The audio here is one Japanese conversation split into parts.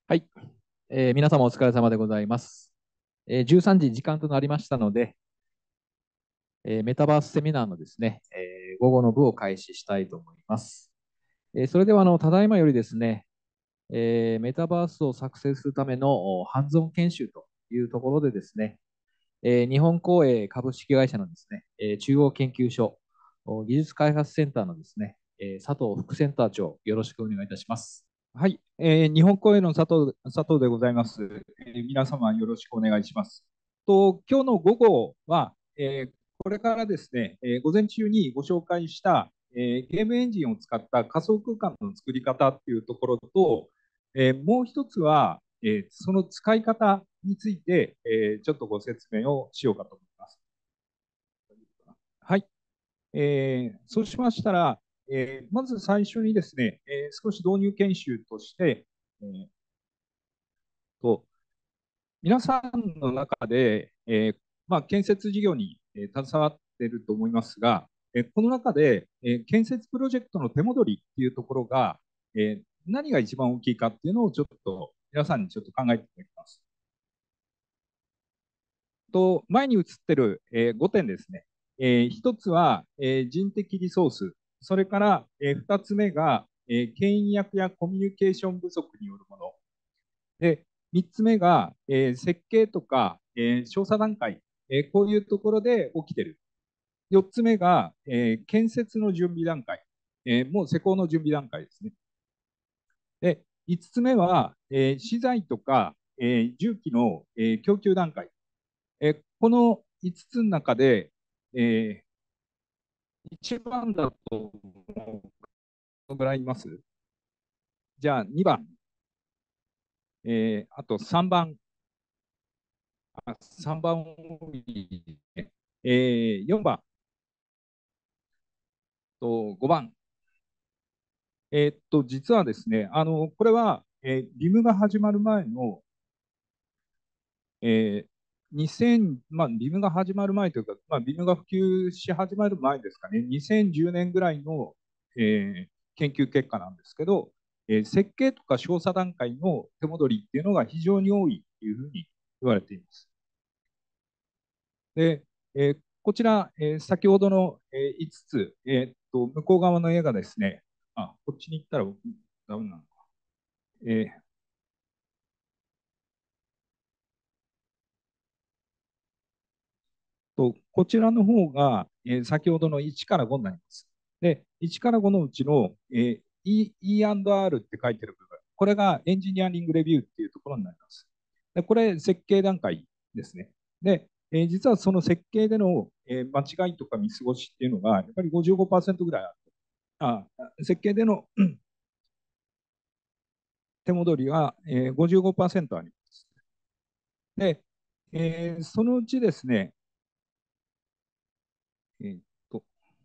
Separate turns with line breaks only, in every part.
はい、皆様お疲れ様でございます。13時時間となりましたので、メタバースセミナーのですね、午後の部を開始したいと思います。それではただいまよりですね、メタバースを作成するためのハンズオン研修というところでですね、日本公営株式会社のですね、中央研究所技術開発センターのですね、佐藤副センター長、よろしくお願いいたします。
はい、日本公営の佐藤でございます。皆様よろしくお願いします。今日の午後は、これからですね、午前中にご紹介した、ゲームエンジンを使った仮想空間の作り方っていうところと、もう一つは、その使い方について、ちょっとご説明をしようかと思います。はい、そうしましたら、まず最初にですね、少し導入研修として、と皆さんの中で、建設事業に、携わっていると思いますが、この中で、建設プロジェクトの手戻りっていうところが、何が一番大きいかっていうのをちょっと皆さんにちょっと考えていただきます。前に映ってる、5点ですね。1つは、人的リソース、それから、2つ目が、牽引役やコミュニケーション不足によるもの。で、3つ目が、設計とか、調査段階、こういうところで起きている。4つ目が、建設の準備段階、もう施工の準備段階ですね。で、5つ目は、資材とか、重機の、供給段階。この5つの中で、1番だとどのぐらいいます？じゃあ2番、あと3番、3番多いね、4番と5番。実はですね、これは、ビムが始まる前の、2000、ビムが始まる前というか、ビムが普及し始まる前ですかね、2010年ぐらいの、研究結果なんですけど、設計とか調査段階の手戻りっていうのが非常に多いというふうに言われています。で、こちら、先ほどの、5つ、向こう側の絵がですね、こっちに行ったらダメなのか。えーこちらの方が、先ほどの1から5になります。で、1から5のうちの、E&R って書いてる部分、これがエンジニアリングレビューっていうところになります。で、これ、設計段階ですね。で、実はその設計での、間違いとか見過ごしっていうのが、やっぱり55%ぐらいある。設計での手戻りは、55%あります。で、そのうちですね、えーっと、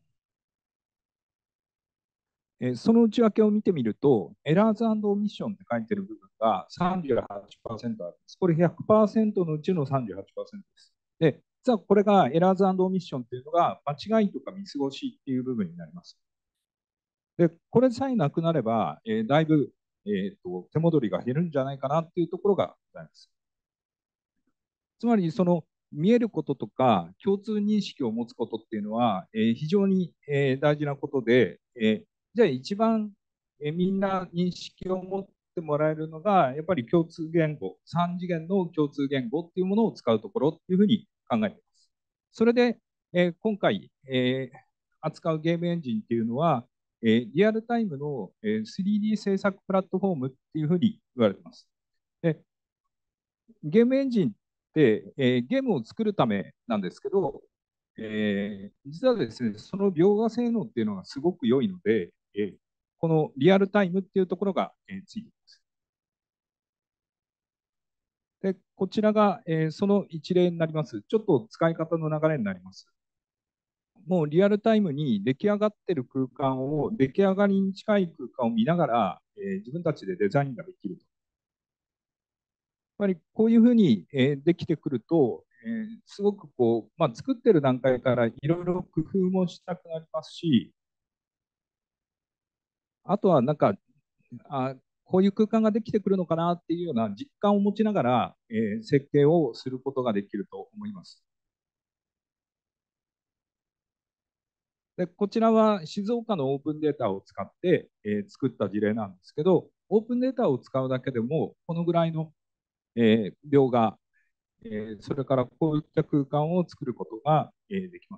その内訳を見てみると、エラーズオミッションって書いてる部分が38%あるんです。これ100%のうちの38%です。で、実はこれがエラーズオミッションっていうのが間違いとか見過ごしっていう部分になります。で、これさえなくなれば、だいぶ、手戻りが減るんじゃないかなっていうところがございます。つまり、その見えることとか共通認識を持つことっていうのは、非常に、大事なことで、じゃあ一番、みんな認識を持ってもらえるのが、やっぱり共通言語、3次元の共通言語っていうものを使うところっていうふうに考えています。それで、今回、扱うゲームエンジンっていうのは、リアルタイムの、3D 制作プラットフォームっていうふうに言われています。で、ゲームエンジンって、ゲームを作るためなんですけど、実はですね、その描画性能っていうのがすごく良いので、このリアルタイムっていうところが、ついています。で、こちらが、その一例になります。ちょっと使い方の流れになります。もうリアルタイムに出来上がっている空間を、出来上がりに近い空間を見ながら、自分たちでデザインができると。ぱりこういうふうに、できてくると、すごくこう、作ってる段階からいろいろ工夫もしたくなりますし、あとはなんか、あ、 こういう空間ができてくるのかなっていうような実感を持ちながら、設計をすることができると思います。で、こちらは静岡のオープンデータを使って、作った事例なんですけど、オープンデータを使うだけでも、このぐらいの、描画、それからこういった空間を作ることが、できます。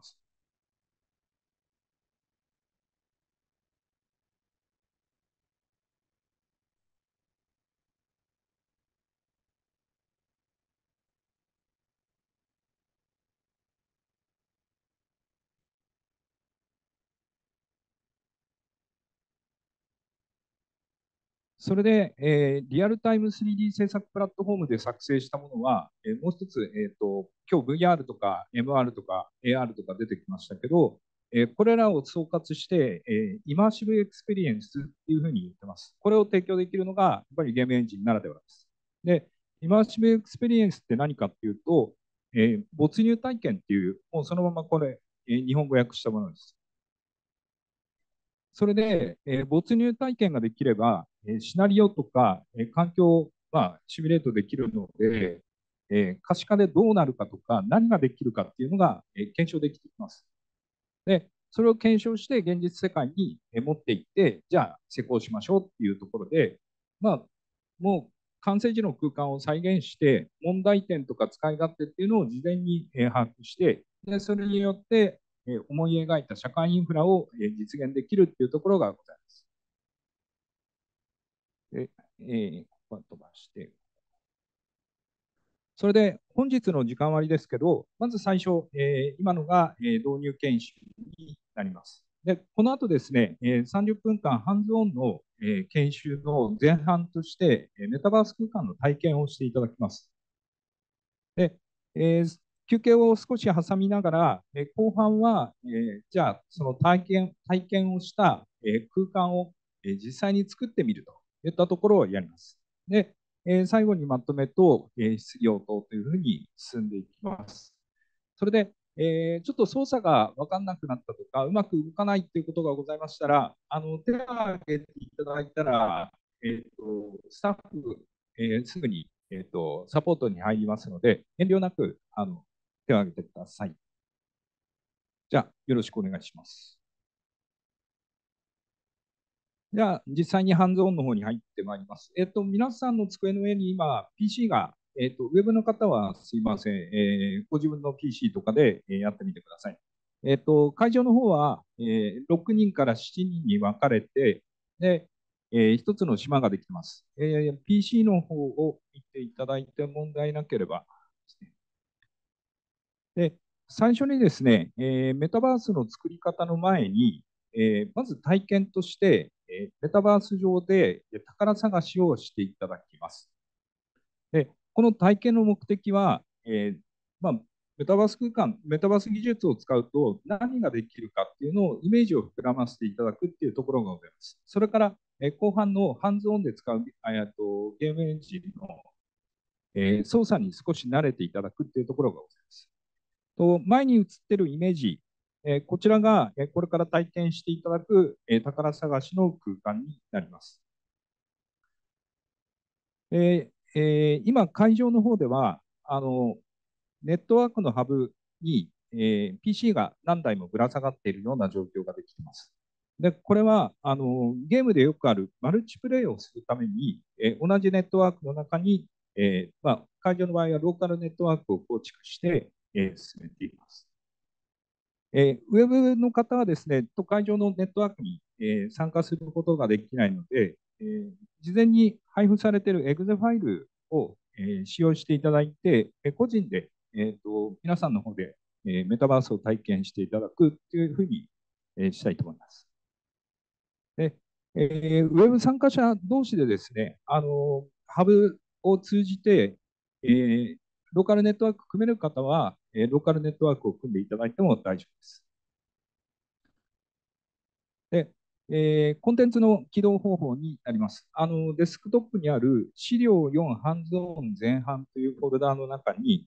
それで、リアルタイム 3D 制作プラットフォームで作成したものは、もう一つ、今日 VR とか MR とか AR とか出てきましたけど、これらを総括して、イマーシブエクスペリエンスっていうふうに言ってます。これを提供できるのが、やっぱりゲームエンジンならではです。で、イマーシブエクスペリエンスって何かっていうと、没入体験っていう、もうそのままこれ、日本語訳したものです。それで、没入体験ができれば、シナリオとか、環境を、シミュレートできるので、可視化でどうなるかとか、何ができるかっていうのが、検証できてきます。で、それを検証して現実世界に持っていって、じゃあ施工しましょうっていうところで、もう完成時の空間を再現して、問題点とか使い勝手っていうのを事前に把握して、でそれによって思い描いた社会インフラを実現できるっていうところがございます。で、ここ飛ばして、それで本日の時間割ですけど、まず最初、今のが、導入研修になります。で、この後ですね、30分間ハンズオンの、研修の前半として、メタバース空間の体験をしていただきます。で、休憩を少し挟みながら、後半は、じゃあその体験をした、空間を、実際に作ってみるといったところをやります。で、最後にまとめと、質疑応答というふうに進んでいきます。それで、ちょっと操作が分かんなくなったとか、うまく動かないということがございましたら、手を挙げていただいたら、スタッフ、すぐに、サポートに入りますので、遠慮なく手を挙げてください。じゃあ、よろしくお願いします。じゃあ、実際にハンズオンの方に入ってまいります。皆さんの机の上に今、PC が、ウェブの方はすいません、ご自分の PC とかでやってみてください。会場の方は、6人から7人に分かれて、で、一つの島ができてます。PC の方を見ていただいて問題なければですね。で、最初にですね、メタバースの作り方の前に、まず体験として、メタバース上で宝探しをしていただきます。で、この体験の目的は、メタバース空間、メタバース技術を使うと何ができるかっていうのをイメージを膨らませていただくっていうところがございます。それから、後半のハンズオンで使うゲームエンジンの、操作に少し慣れていただくっていうところがございます。前に映っているイメージ、こちらがこれから体験していただく宝探しの空間になります。今、会場の方ではネットワークのハブに、PC が何台もぶら下がっているような状況ができています。で、これはゲームでよくあるマルチプレイをするために、同じネットワークの中に、会場の場合はローカルネットワークを構築して、進めています。ウェブの方はですね、会場のネットワークに、参加することができないので、事前に配布されている EXE ファイルを、使用していただいて、個人で、皆さんの方で、メタバースを体験していただくというふうに、したいと思います。で、ウェブ参加者同士でですね、ハブを通じて、ローカルネットワーク組める方は、ローカルネットワークを組んでいただいても大丈夫です。で、コンテンツの起動方法になります。デスクトップにある資料4ハンズオン前半というフォルダーの中に、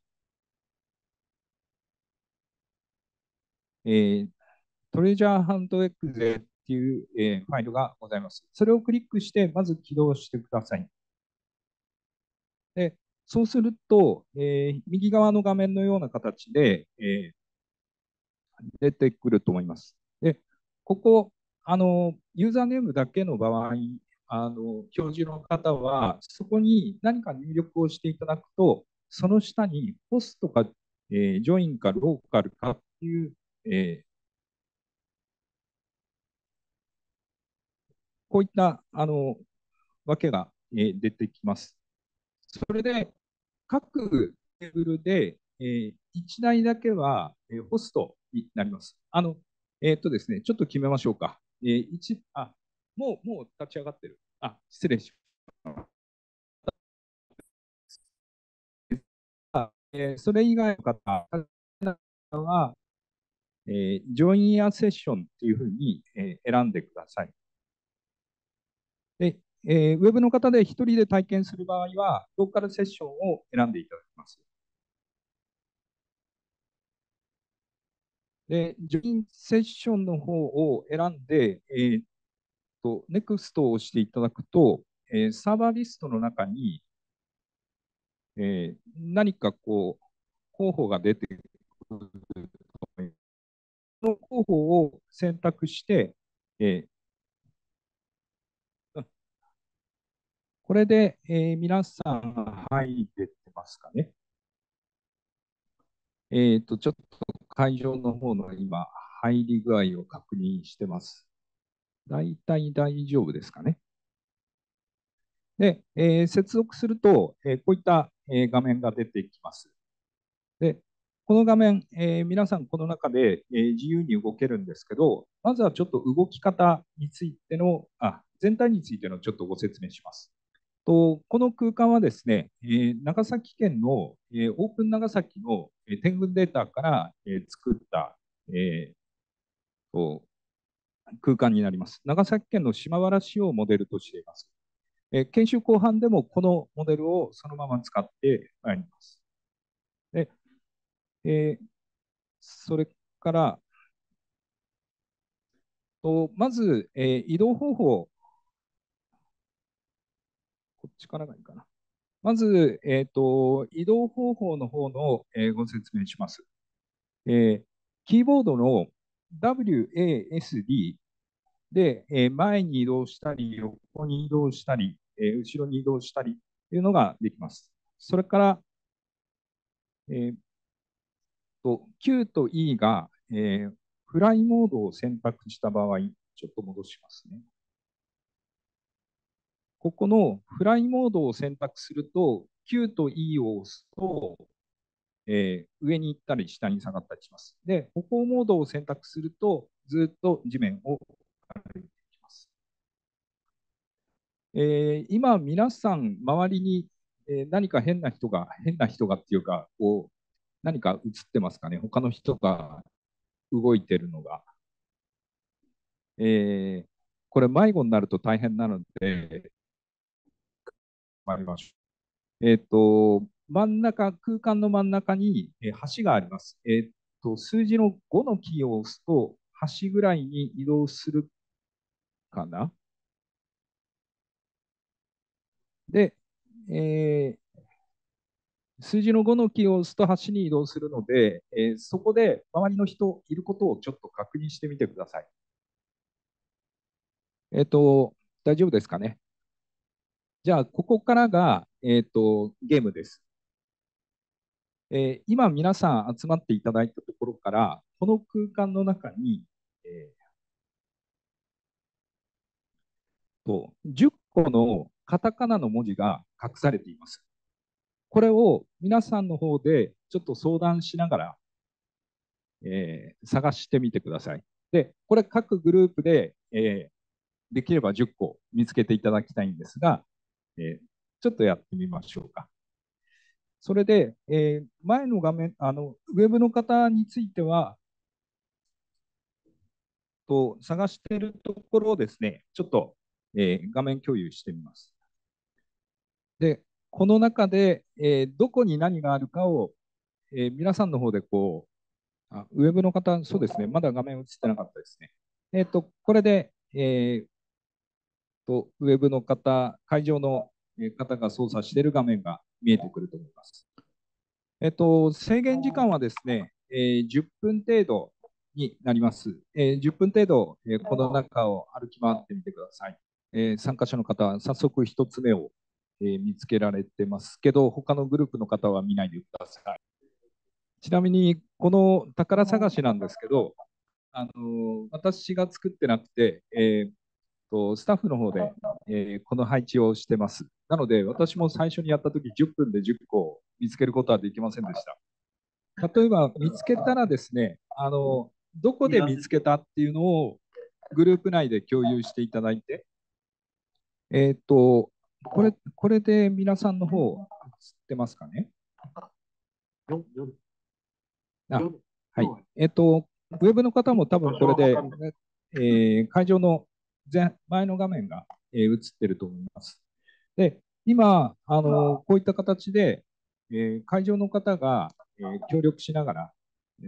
えートレジャーハントエクゼっっていう、ファイルがございます。それをクリックして、まず起動してください。で、そうすると、右側の画面のような形で、出てくると思います。で、ここ、ユーザーネームだけの場合、表示の方は、そこに何か入力をしていただくと、その下にホストか、ジョインかローカルかっていう、こういったわけが、出てきます。それで、各テーブルで、1台だけは、ホストになります。ですね、ちょっと決めましょうか。もう立ち上がってる。失礼しました。それ以外の方は、ジョインアセッションっていうふうに、選んでください。で、ウェブの方で一人で体験する場合は、ローカルセッションを選んでいただきます。で、ジョインセッションの方を選んで、NEXT を押していただくと、サーバーリストの中に、何かこう、候補が出てくると思います。その候補を選択して、これで、皆さん入れてますかね。ちょっと会場の方の今、入り具合を確認してます。大体大丈夫ですかね。で、接続すると、こういった、画面が出てきます。で、この画面、皆さんこの中で、自由に動けるんですけど、まずはちょっと動き方についての、全体についてのちょっとご説明します。この空間はですね、長崎県の、オープン長崎の、天群データから、作った、空間になります。長崎県の島原市をモデルとしています。研修後半でもこのモデルをそのまま使ってまいります。で、それからまず、移動方法、こっちからがいいかな。まず、移動方法の方の、ご説明します。キーボードの WASD で、前に移動したり、横に移動したり、後ろに移動したりというのができます。それから、えー Q と E が、フライモードを選択した場合、ちょっと戻しますね。ここのフライモードを選択すると、Q と E を押すと、上に行ったり下に下がったりします。で、歩行モードを選択すると、ずっと地面を歩いていきます。今、皆さん、周りに、何か変な人がっていうか、こう、何か映ってますかね、他の人が動いてるのが。えーこれ、迷子になると大変なので、参りましょう。真ん中、空間の真ん中に、橋があります。数字の5のキーを押すと、橋ぐらいに移動するかな。で、え数字の5のキーを押すと橋に移動するので、そこで周りの人いることをちょっと確認してみてください。大丈夫ですかね。じゃあ、ここからが、ゲームです。今、皆さん集まっていただいたところから、この空間の中に、10個のカタカナの文字が隠されています。これを皆さんの方でちょっと相談しながら、探してみてください。で、これ各グループで、できれば10個見つけていただきたいんですが、ちょっとやってみましょうか。それで、前の画面、ウェブの方については、探しているところをですね、ちょっと、画面共有してみます。で、この中で、どこに何があるかを、皆さんの方でウェブの方、そうですね、まだ画面映ってなかったですね。これで、 ウェブの方、会場の方が操作している画面が見えてくると思います。制限時間はですね、10分程度になります。10分程度、この中を歩き回ってみてください。参加者の方は早速1つ目を、見つけられてますけど、他のグループの方は見ないでください。ちなみに、この宝探しなんですけど、私が作ってなくて、スタッフの方で、この配置をしてます。なので、私も最初にやったとき10分で10個見つけることはできませんでした。例えば見つけたらですね、どこで見つけたっていうのをグループ内で共有していただいて、これで皆さんの方、映ってますかね。あ、はい。ウェブの方も多分これで、会場の前の画面が、映ってると思います。で、今、こういった形で、会場の方が、協力しながら、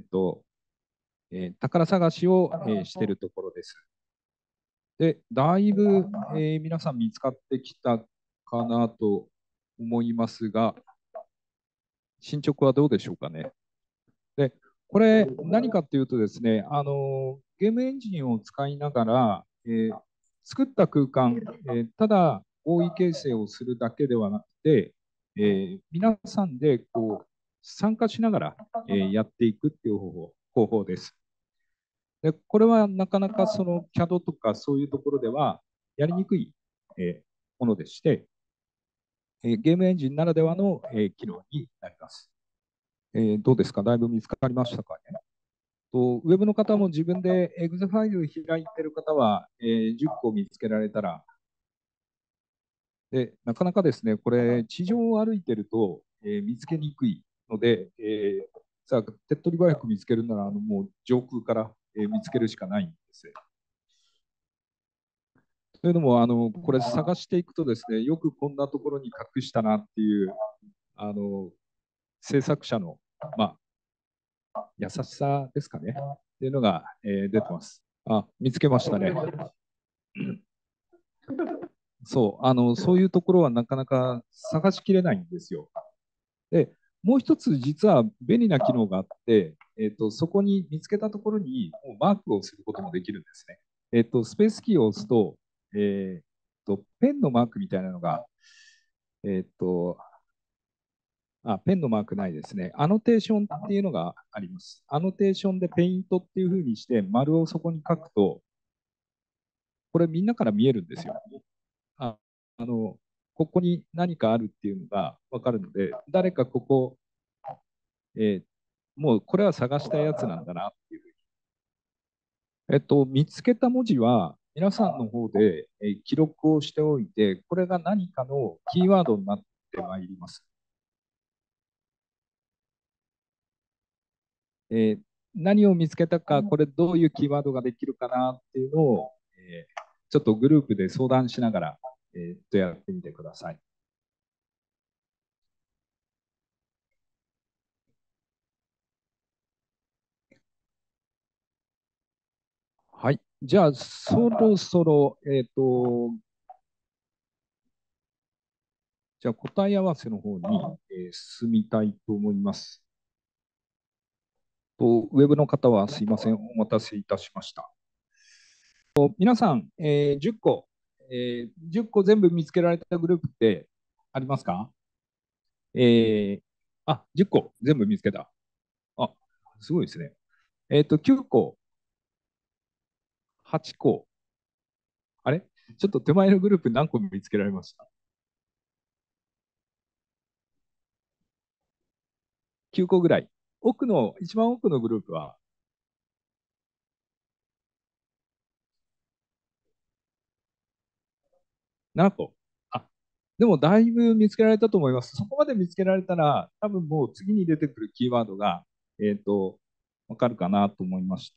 宝探しを、しているところです。で、だいぶ、皆さん見つかってきたかなと思いますが、進捗はどうでしょうかね。で、これ何かっていうとですね、ゲームエンジンを使いながら、作った空間、ただ合意形成をするだけではなくて、皆さんでこう参加しながら、やっていくっていう方法です。で、これはなかなかその CAD とかそういうところではやりにくい、ものでして、ゲームエンジンならではの、機能になります。どうですか、だいぶ見つかりましたかね。ウェブの方も自分で EXE ファイル開いてる方は、10個見つけられたら、でなかなかですね、これ、地上を歩いてると、見つけにくいので、さあ手っ取り早く見つけるなら、もう上空から、見つけるしかないんです。というのも、これ探していくとですね、よくこんなところに隠したなっていう、制作者の、まあ、優しさですかね、っていうのが、出てます。あ、見つけましたね。そう、そういうところはなかなか探しきれないんですよ。で、もう一つ実は便利な機能があって、そこに見つけたところにもうマークをすることもできるんですね。スペースキーを押すと、ペンのマークみたいなのが、えっと、ペンのマークないですね。アノテーションっていうのがあります。アノテーションでペイントっていうふうにして丸をそこに書くと、これみんなから見えるんですよ。ああの、ここに何かあるっていうのが分かるので、誰かここ、えーもうこれは探したやつなんだなっていうふうに。見つけた文字は皆さんの方で、記録をしておいて、これが何かのキーワードになってまいります。えー何を見つけたか、これどういうキーワードができるかなっていうのを、ちょっとグループで相談しながら、やってみてください。はい。じゃあ、そろそろ、じゃあ答え合わせの方に、進みたいと思います。ウェブの方はすいません、お待たせいたしました。皆さん、10個、10個全部見つけられたグループってありますか？10個全部見つけた。あ、すごいですね。9個、8個。あれちょっと手前のグループ何個見つけられました？ 9 個ぐらい。一番奥のグループは7個。あ、でもだいぶ見つけられたと思います。そこまで見つけられたら、多分もう次に出てくるキーワードが、わかるかなと思いまして、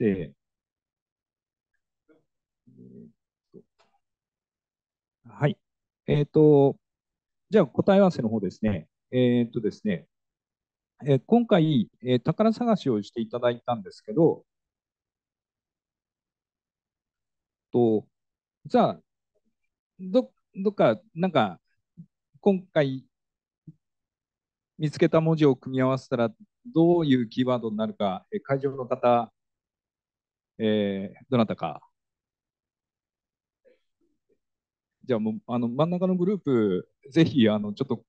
はい。えっと、じゃあ答え合わせの方ですね。ですね、今回、宝探しをしていただいたんですけど、 じゃあ、どっか、なんか、今回見つけた文字を組み合わせたら、どういうキーワードになるか、会場の方、どなたか。じゃあもう、真ん中のグループ、ぜひ、ちょっと、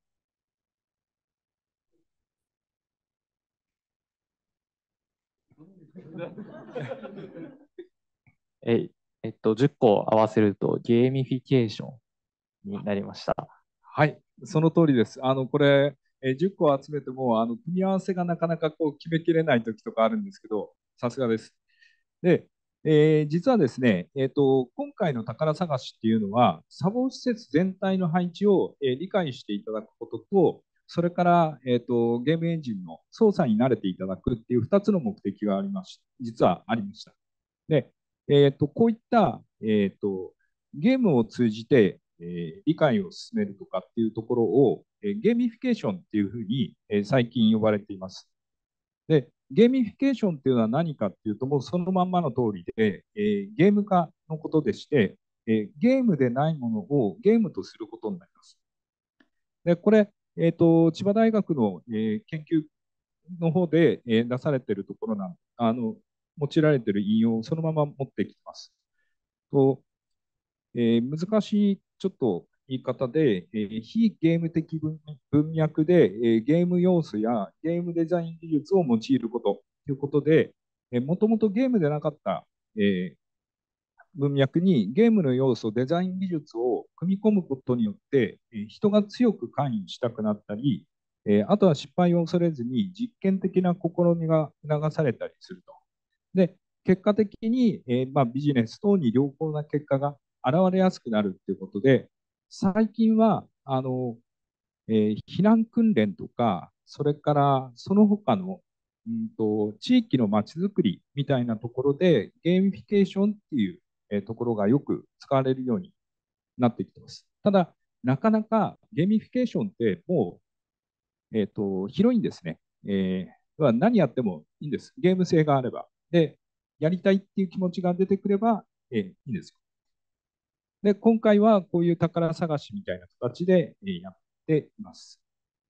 え、10個合わせるとゲーミフィケーションになりました。
はい、その通りです。これ、10個集めても、組み合わせがなかなかこう決めきれない時とかあるんですけど、さすがです。で、実はですね、今回の宝探しっていうのは、砂防施設全体の配置を、理解していただくことと、それから、ゲームエンジンの操作に慣れていただくっていう2つの目的がありまし実はありました。で、こういった、ゲームを通じて、理解を進めるとかっていうところを、ゲーミフィケーションっていうふうに、最近呼ばれています。で、ゲーミフィケーションっていうのは何かっていうと、もうそのまんまの通りで、ゲーム化のことでして、ゲームでないものをゲームとすることになります。で、これ、千葉大学の、研究の方で、出されているところなん、用いられている引用をそのまま持ってきます。と難しいちょっと言い方で、非ゲーム的文脈で、ゲーム要素やゲームデザイン技術を用いることということで、もともとゲームでなかった、文脈にゲームの要素、デザイン技術を組み込むことによって、人が強く関与したくなったり、あとは失敗を恐れずに実験的な試みが促されたりすると。で、結果的に、ビジネス等に良好な結果が現れやすくなるということで、最近は避難訓練とか、それからその他の、地域のまちづくりみたいなところでゲーミフィケーションっていう、ところがよく使われるようになってきています。ただ、なかなかゲーミフィケーションってもう、広いんですね。何やってもいいんです。ゲーム性があれば。で、やりたいっていう気持ちが出てくれば、いいんですよ。で、今回はこういう宝探しみたいな形で、やっています。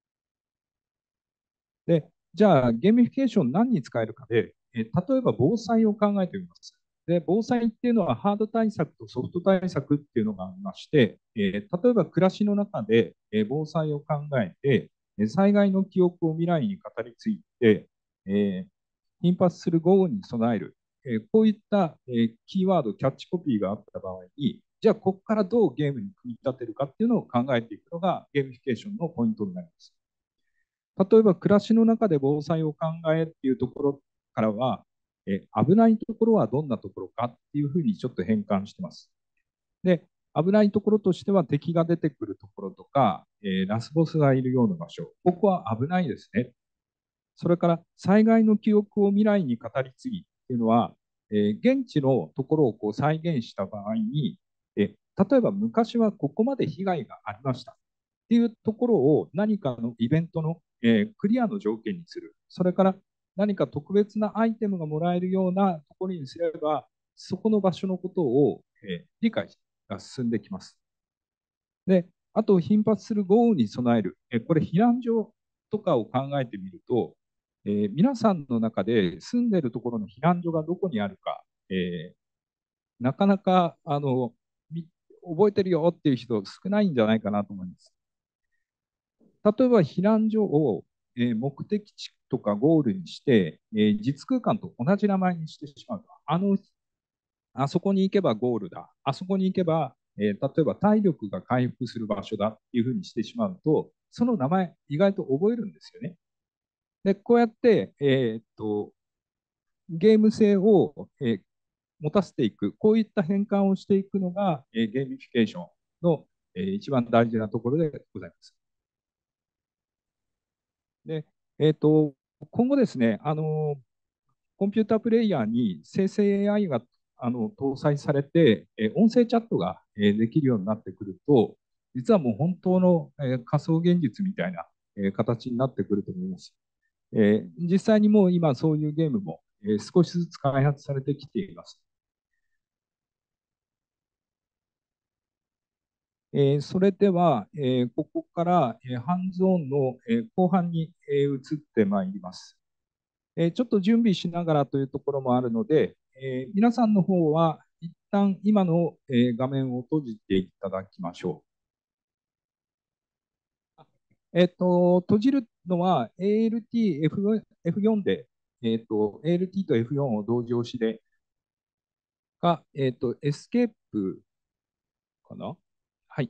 で、じゃあ、ゲーミフィケーション何に使えるかで、例えば防災を考えてみます。で、防災っていうのはハード対策とソフト対策っていうのがありまして、例えば暮らしの中で、防災を考えて、災害の記憶を未来に語り継いで、えー頻発する豪雨に備える、こういった、キーワード、キャッチコピーがあった場合に、じゃあ、ここからどうゲームに組み立てるかっていうのを考えていくのがゲーミフィケーションのポイントになります。例えば暮らしの中で防災を考えっていうところからは、危ないところはどんなところかっていうふうにちょっと変換してます。で、危ないところとしては敵が出てくるところとか、ラスボスがいるような場所、ここは危ないですね。それから災害の記憶を未来に語り継ぎっていうのは、現地のところをこう再現した場合に、例えば昔はここまで被害がありましたっていうところを何かのイベントの、クリアの条件にする。それから何か特別なアイテムがもらえるようなところにすれば、そこの場所のことを、理解が進んできます。で、あと頻発する豪雨に備える。これ避難所とかを考えてみると、皆さんの中で住んでいるところの避難所がどこにあるか、なかなか覚えてるよっていう人少ないんじゃないかなと思います。例えば避難所を、目的地とかゴールにして、実空間と同じ名前にしてしまうと。あそこに行けばゴールだ。あそこに行けば、例えば体力が回復する場所だっていうふうにしてしまうと、その名前意外と覚えるんですよね。で、こうやって、ゲーム性を、持たせていく、こういった変換をしていくのが、ゲーミフィケーションの、一番大事なところでございます。で、今後ですね、コンピュータープレイヤーに生成 AI が搭載されて、音声チャットが、できるようになってくると、実はもう本当の、仮想現実みたいな、形になってくると思います。実際にもう今そういうゲームも、少しずつ開発されてきています。 それでは、ここから、ハンズオンの、後半に、移ってまいります。ちょっと準備しながらというところもあるので、皆さんの方は一旦今の、画面を閉じていただきましょう。閉じるのは ALT F4 で、ALT と F4 を同時押しで、エスケープかな。はい。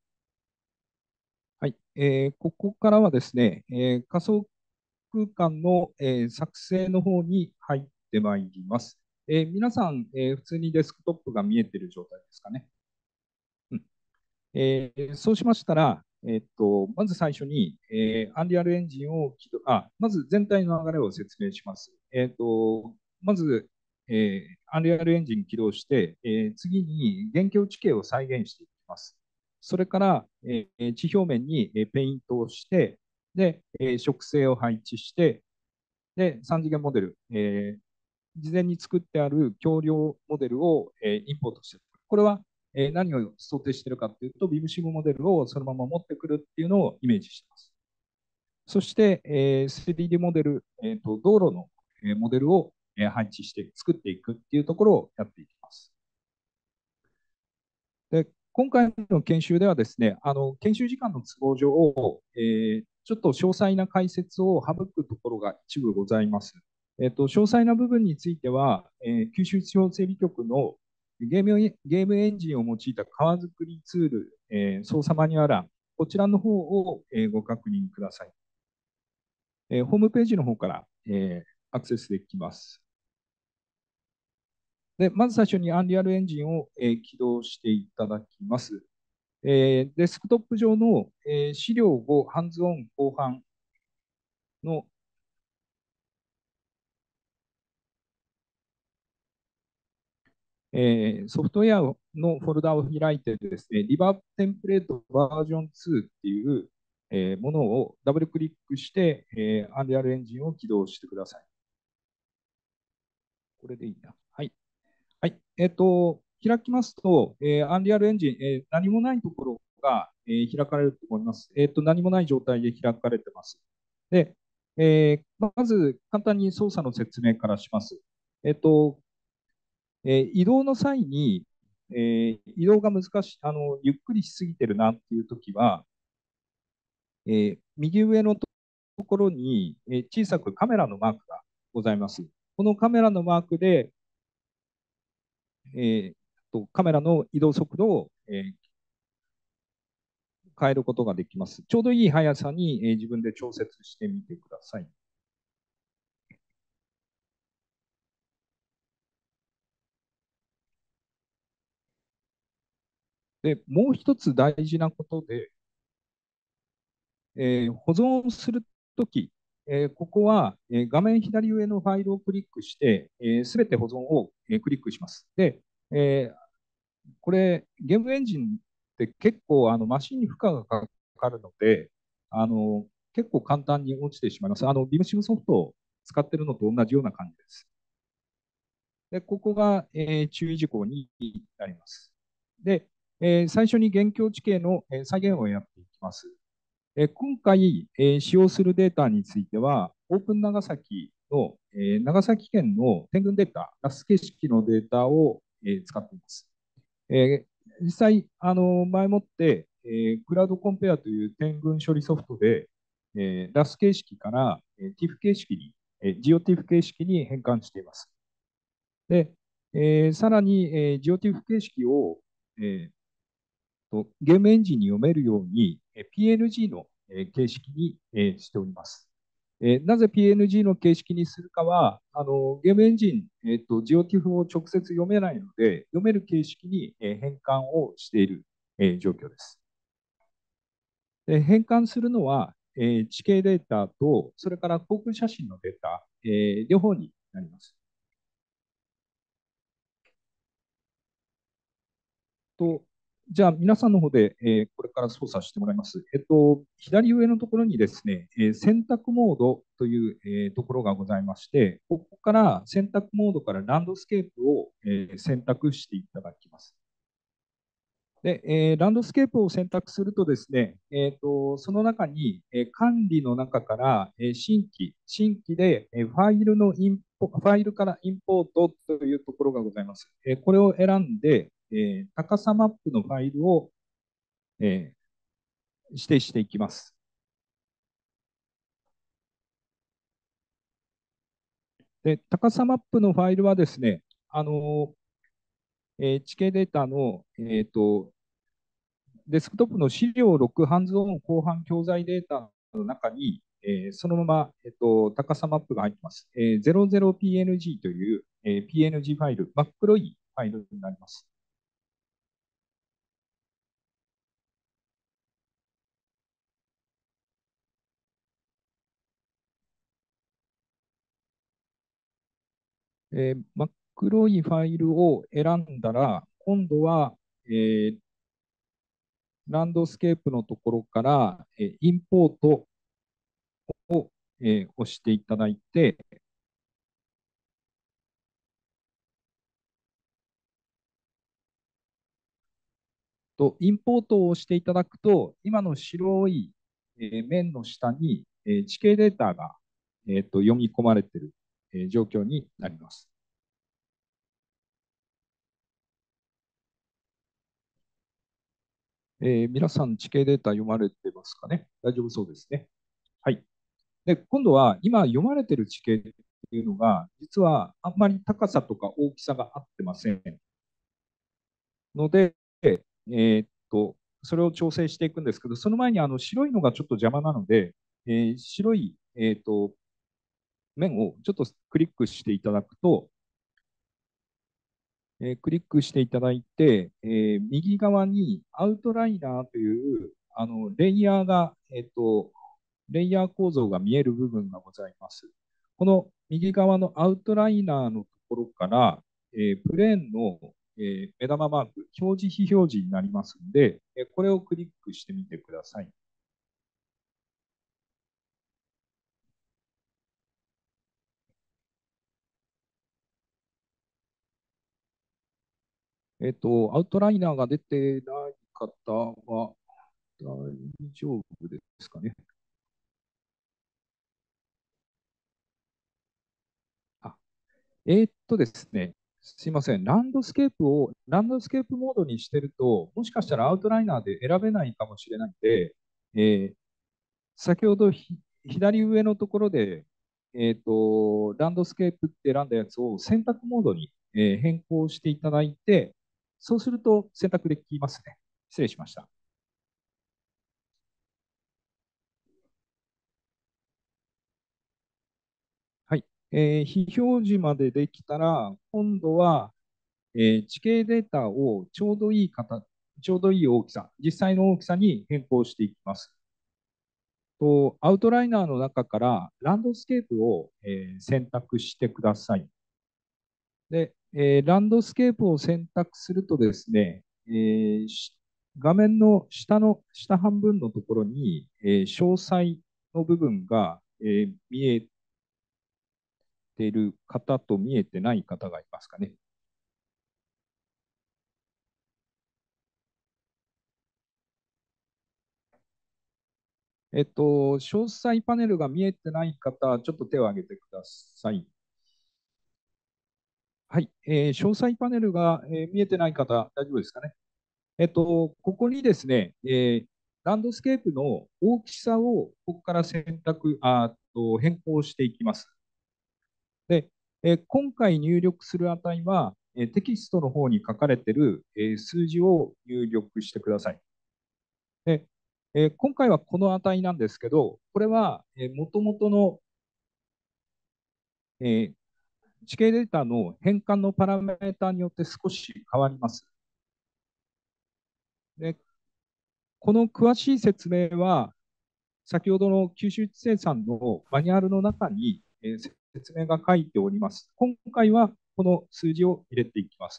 はい。ここからはですね、仮想空間の、作成の方に入ってまいります。皆さん、普通にデスクトップが見えている状態ですかね。うん。そうしましたら、まず最初に、アンリアルエンジンをまず全体の流れを説明します。まず、アンリアルエンジン起動して、次に現況地形を再現していきます。それから、地表面にペイントをして、で、植生を配置して、で、3次元モデル、事前に作ってある橋梁モデルを、インポートしている。これは、何を想定しているかというと、ビムシムモデルをそのまま持ってくるっていうのをイメージしています。そして、3D モデル、道路の、モデルを、配置して作っていくっていうところをやっていきます。で、今回の研修ではですね、研修時間の都合上、ちょっと詳細な解説を省くところが一部ございます。詳細な部分については、九州地方整備局のゲームエンジンを用いた川作りツール、操作マニュアル欄、こちらの方を、ご確認ください。ホームページの方から、アクセスできます。で、まず最初にアンリアルエンジンを、起動していただきます。デスクトップ上の、資料5、ハンズオン後半の、ソフトウェアのフォルダを開いてですね、リバーブテンプレートバージョン2っていう、ものをダブルクリックして、アンリアルエンジンを起動してください。これでいいな。はい。はい。開きますと、アンリアルエンジン、何もないところが、開かれると思います。何もない状態で開かれてます。で、まず簡単に操作の説明からします。えっと、移動の際に、移動が難しい、ゆっくりしすぎてるなっていうときは、右上のところに、小さくカメラのマークがございます。このカメラのマークで、カメラの移動速度を、変えることができます。ちょうどいい速さに、自分で調節してみてください。で、もう一つ大事なことで、保存するとき、ここは、画面左上のファイルをクリックして、すべて保存を、クリックします。で、これ、ゲームエンジンって結構マシンに負荷がかかるので、結構簡単に落ちてしまいます。ビムシムソフトを使っているのと同じような感じです。で、ここが、注意事項になります。で、最初に現況地形の、再現をやっていきます。今回、使用するデータについては、オープン長崎の、長崎県の点群データ、ラス形式のデータを、使っています。実際、前もって、クラウドコンペアという点群処理ソフトで、ラス形式から、TIFF 形式に、GeoTIFF 形式に変換しています。で、さらに、GeoTIFF 形式を、ゲームエンジンに読めるように、PNG の、形式に、しております。なぜ PNG の形式にするかは、ゲームエンジン、GeoTIFF を直接読めないので、読める形式に、変換をしている、状況です。変換するのは、地形データと、それから航空写真のデータ、両方になります。と、じゃあ皆さんの方で、これから操作してもらいます。左上のところにですね、選択モードという、ところがございまして、ここから選択モードからランドスケープを、選択していただきます。 で、ランドスケープを選択するとですね、その中に、管理の中から、新規で、ファイルからインポートというところがございます。これを選んで、高さマップのファイルを、指定していきます。で、高さマップのファイルはですね、地形データの、デスクトップの資料6ハンズオン後半教材データの中に、そのまま、高さマップが入っています。00PNG という、PNG ファイル、真っ黒いファイルになります。真っ黒いファイルを選んだら、今度は、ランドスケープのところから、インポートを、押していただいて、インポートをしていただくと、今の白い、面の下に、地形データが、読み込まれている、状況になります。皆さん、地形データ読まれてますかね。大丈夫そうですね。はい。で、今度は今読まれている地形っていうのが、実はあんまり高さとか大きさが合ってませんので、それを調整していくんですけど、その前に白いのがちょっと邪魔なので、白い、面をちょっとクリックしていただくと、クリックしていただいて、右側にアウトライナーというレイヤーが、レイヤー構造が見える部分がございます。この右側のアウトライナーのところから、プレーンの、目玉マーク、表示非表示になりますので、これをクリックしてみてください。アウトライナーが出てない方は大丈夫ですかね。あ、ですね、すいません、ランドスケープモードにしてると、もしかしたらアウトライナーで選べないかもしれないので、先ほど左上のところで、ランドスケープって選んだやつを選択モードに、変更していただいて、そうすると選択できますね。失礼しました。はい。非表示までできたら、今度は、地形データをちょうどいい大きさ、実際の大きさに変更していきます。アウトライナーの中からランドスケープを、選択してください。で、ランドスケープを選択するとですね、画面の下半分のところに、詳細の部分が、見えている方と見えてない方がいますかね。詳細パネルが見えてない方、ちょっと手を挙げてください。はい、詳細パネルが、見えてない方、大丈夫ですかね。ここにですね、ランドスケープの大きさをここから変更していきます。で、今回入力する値は、テキストの方に書かれている、数字を入力してください。で、今回はこの値なんですけど、これはもともとの、地形データの変換のパラメータによって少し変わります。で、この詳しい説明は、先ほどの九州地政さんのマニュアルの中に、説明が書いております。今回はこの数字を入れていきます。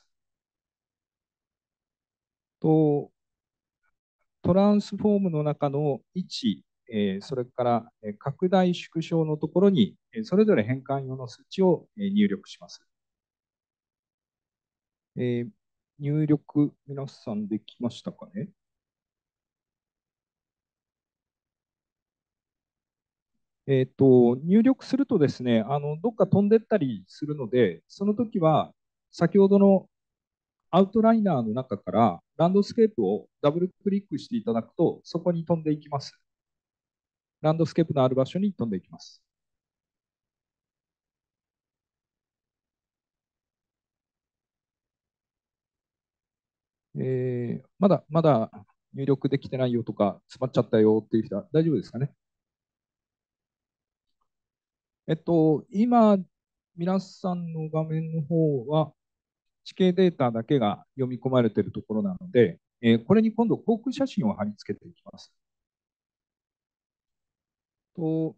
とトランスフォームの中の位置、それから拡大縮小のところに、それぞれ変換用の数値を入力します。 入力、皆さんできましたかね。入力するとですね、どっか飛んでったりするので、その時は先ほどのアウトライナーの中からランドスケープをダブルクリックしていただくと、そこに飛んでいきます。ランドスケープのある場所に飛んでいきます。まだ入力できてないよとか、詰まっちゃったよっていう人は大丈夫ですかね。今、皆さんの画面の方は、地形データだけが読み込まれているところなので、これに今度、航空写真を貼り付けていきます。と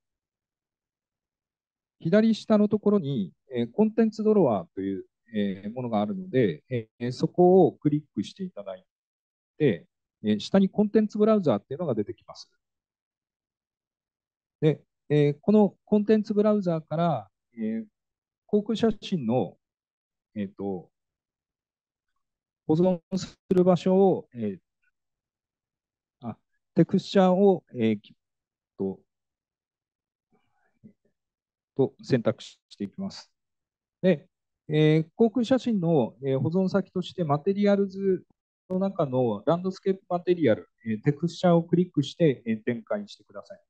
左下のところに、コンテンツドロワーという、ものがあるので、そこをクリックしていただいて、下にコンテンツブラウザーっていうのが出てきます。で、このコンテンツブラウザーから、航空写真の、保存する場所を、テクスチャーを、と選択していきます。で、航空写真の、保存先としてマテリアルズの中のランドスケープマテリアル、テクスチャーをクリックして、展開してください。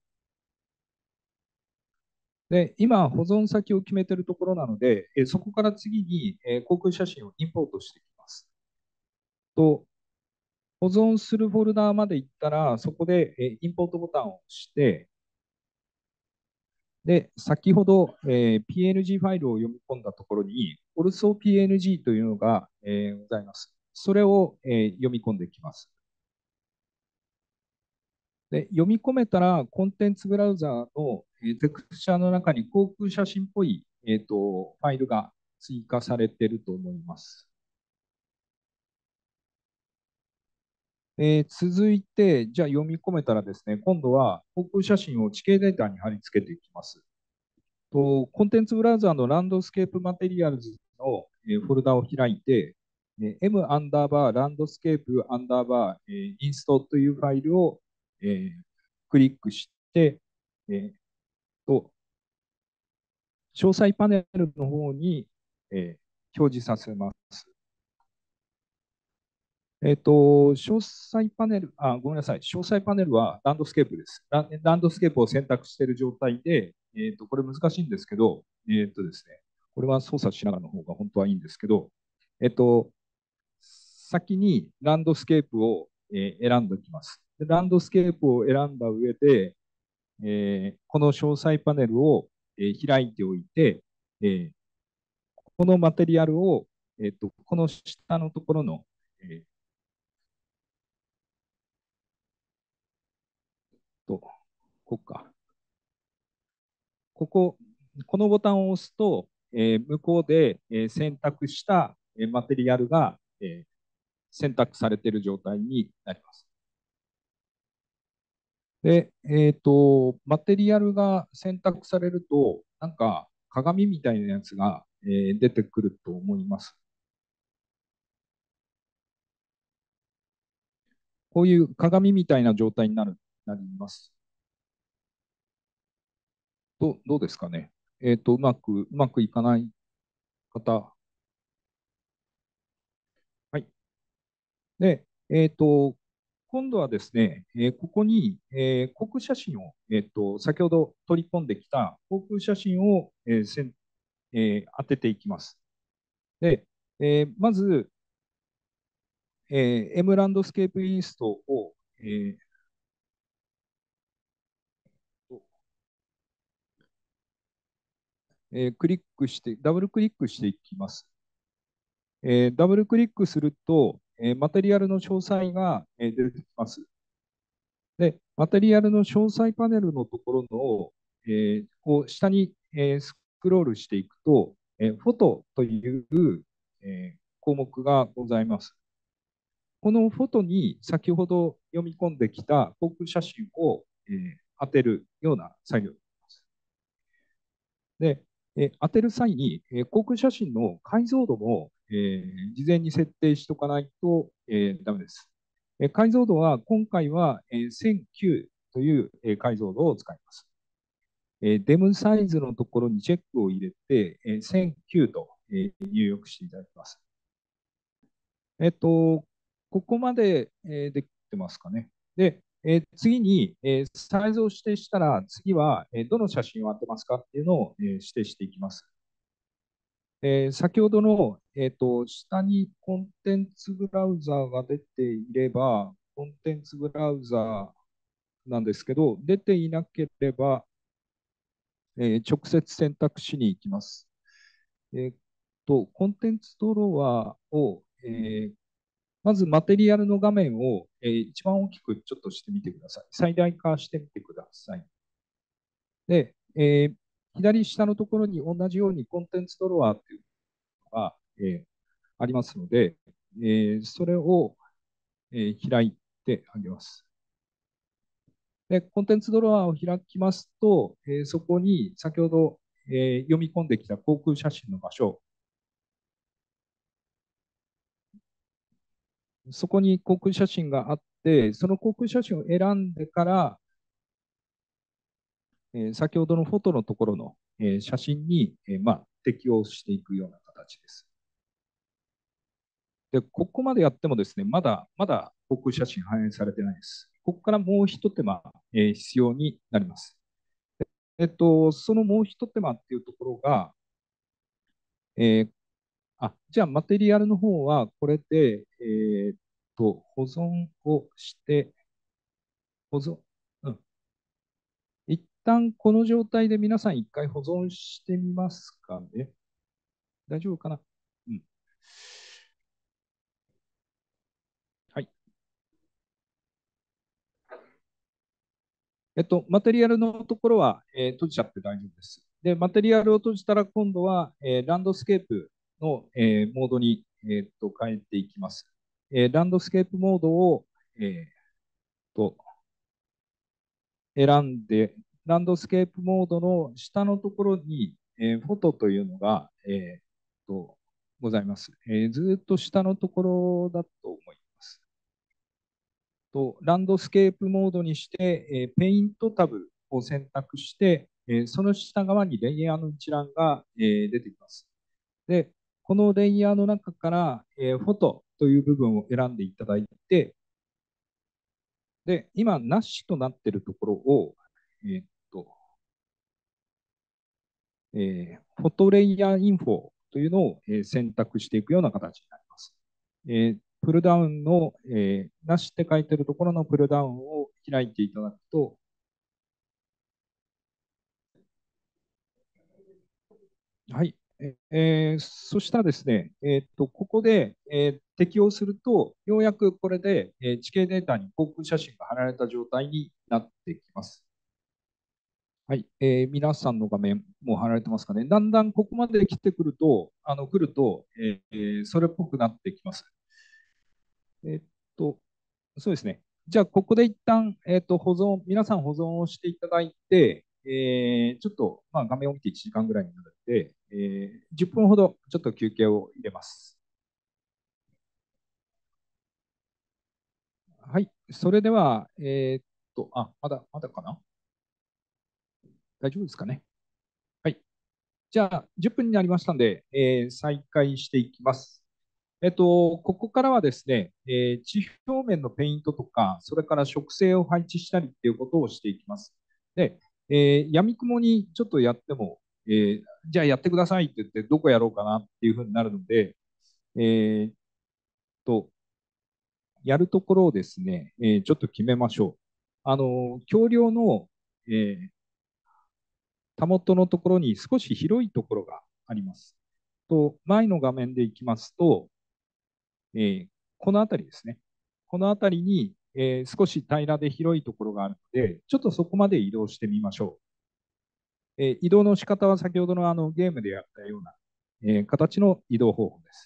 で、今、保存先を決めているところなので、そこから次に、航空写真をインポートしていきます。と保存するフォルダーまで行ったら、そこで、インポートボタンを押して、で、先ほど、PNG ファイルを読み込んだところに、also PNG というのが、ございます。それを、読み込んでいきます。で、読み込めたら、コンテンツブラウザーの、テクスチャーの中に航空写真っぽい、ファイルが追加されていると思います。続いて、じゃあ読み込めたらですね、今度は航空写真を地形データに貼り付けていきます。コンテンツブラウザーのランドスケープマテリアルズの、フォルダを開いて、m アンダーバーランドスケープアンダーバー、インストというファイルを、クリックして、えーと詳細パネルの方に、表示させます。詳細パネル、ごめんなさい。詳細パネルはランドスケープです。ランドスケープを選択している状態で、これ難しいんですけど、ですね、これは操作しながらの方が本当はいいんですけど、先にランドスケープを、選んでおきます。でランドスケープを選んだ上で、この詳細パネルを、開いておいて、このマテリアルを、この下のところの、とここかここ、このボタンを押すと、向こうで、選択した、マテリアルが、選択されている状態になります。で、マテリアルが選択されると、なんか鏡みたいなやつが、出てくると思います。こういう鏡みたいな状態になります。どうですかね。うまくいかない方。はい。で、今度はですね、ここに、航空写真を、先ほど取り込んできた航空写真を、当てていきます。で、まず、M ランドスケープイーストを、クリックして、ダブルクリックしていきます。ダブルクリックすると、マテリアルの詳細が、出てきます。で、マテリアルの詳細パネルのところの、こう下に、スクロールしていくと、フォトという、項目がございます。このフォトに先ほど読み込んできた航空写真を、当てるような作業です。で、当てる際に、航空写真の解像度も事前に設定しておかないと、ダメです。解像度は今回は、1009という、解像度を使います。デムサイズのところにチェックを入れて、1009と、入力していただきます。ここまで、できてますかね。で、次に、サイズを指定したら、次は、どの写真を当てますかっていうのを、指定していきます。先ほどの、下にコンテンツブラウザーが出ていれば、コンテンツブラウザーなんですけど、出ていなければ、直接選択肢に行きます。コンテンツドロワーを、まずマテリアルの画面を、一番大きくちょっとしてみてください。最大化してみてください。で、左下のところに同じようにコンテンツドロワーというのが、ありますので、それを、開いてあげます。で、コンテンツドロワーを開きますと、そこに先ほど、読み込んできた航空写真の場所、そこに航空写真があって、その航空写真を選んでから、先ほどのフォトのところの、写真に、適用していくような形です。で、ここまでやってもですね、まだ航空写真反映されてないです。ここからもう一手間、必要になります。そのもう一手間っていうところが、えーじゃあマテリアルの方はこれで、保存をして、保存、うん、一旦この状態で皆さん一回保存してみますかね。大丈夫かな。うん。はい。マテリアルのところは、閉じちゃって大丈夫です。で、マテリアルを閉じたら今度は、ランドスケープの、モードに、変えていきます。ランドスケープモードを、と選んで、ランドスケープモードの下のところに、フォトというのが、ございます。ずっと下のところだと思います。ランドスケープモードにして、ペイントタブを選択して、その下側にレイヤーの一覧が、出てきます。で、このレイヤーの中から、フォトという部分を選んでいただいて、で、今、なしとなっているところを、えーっと、フォトレイヤーインフォというのを、選択していくような形になります。プルダウンの、なしって書いてあるところのプルダウンを開いていただくと、はい。そしたらですね、ここで、適用すると、ようやくこれで、地形データに航空写真が貼られた状態になってきます。はい。皆さんの画面、もう貼られてますかね。だんだんここまで来ると、それっぽくなってきます。えーっと、そうですね。じゃあ、ここで一旦、皆さん保存をしていただいて、ちょっと、画面を見て1時間ぐらいになるので、10分ほどちょっと休憩を入れます。はい。それでは、まだかな。大丈夫ですかね。はい。じゃあ、10分になりましたので、再開していきます。ここからはですね、地表面のペイントとか、それから植生を配置したりっていうことをしていきます。で、闇雲にちょっとやっても、じゃあやってくださいって言って、どこやろうかなっていうふうになるので、えーっと、やるところをですね、ちょっと決めましょう。橋梁の、えー、たもとのところに少し広いところがあります。前の画面でいきますと、この辺りですね。この辺りに、少し平らで広いところがあるので、ちょっとそこまで移動してみましょう。移動の仕方は先ほどのゲームでやったような、形の移動方法です。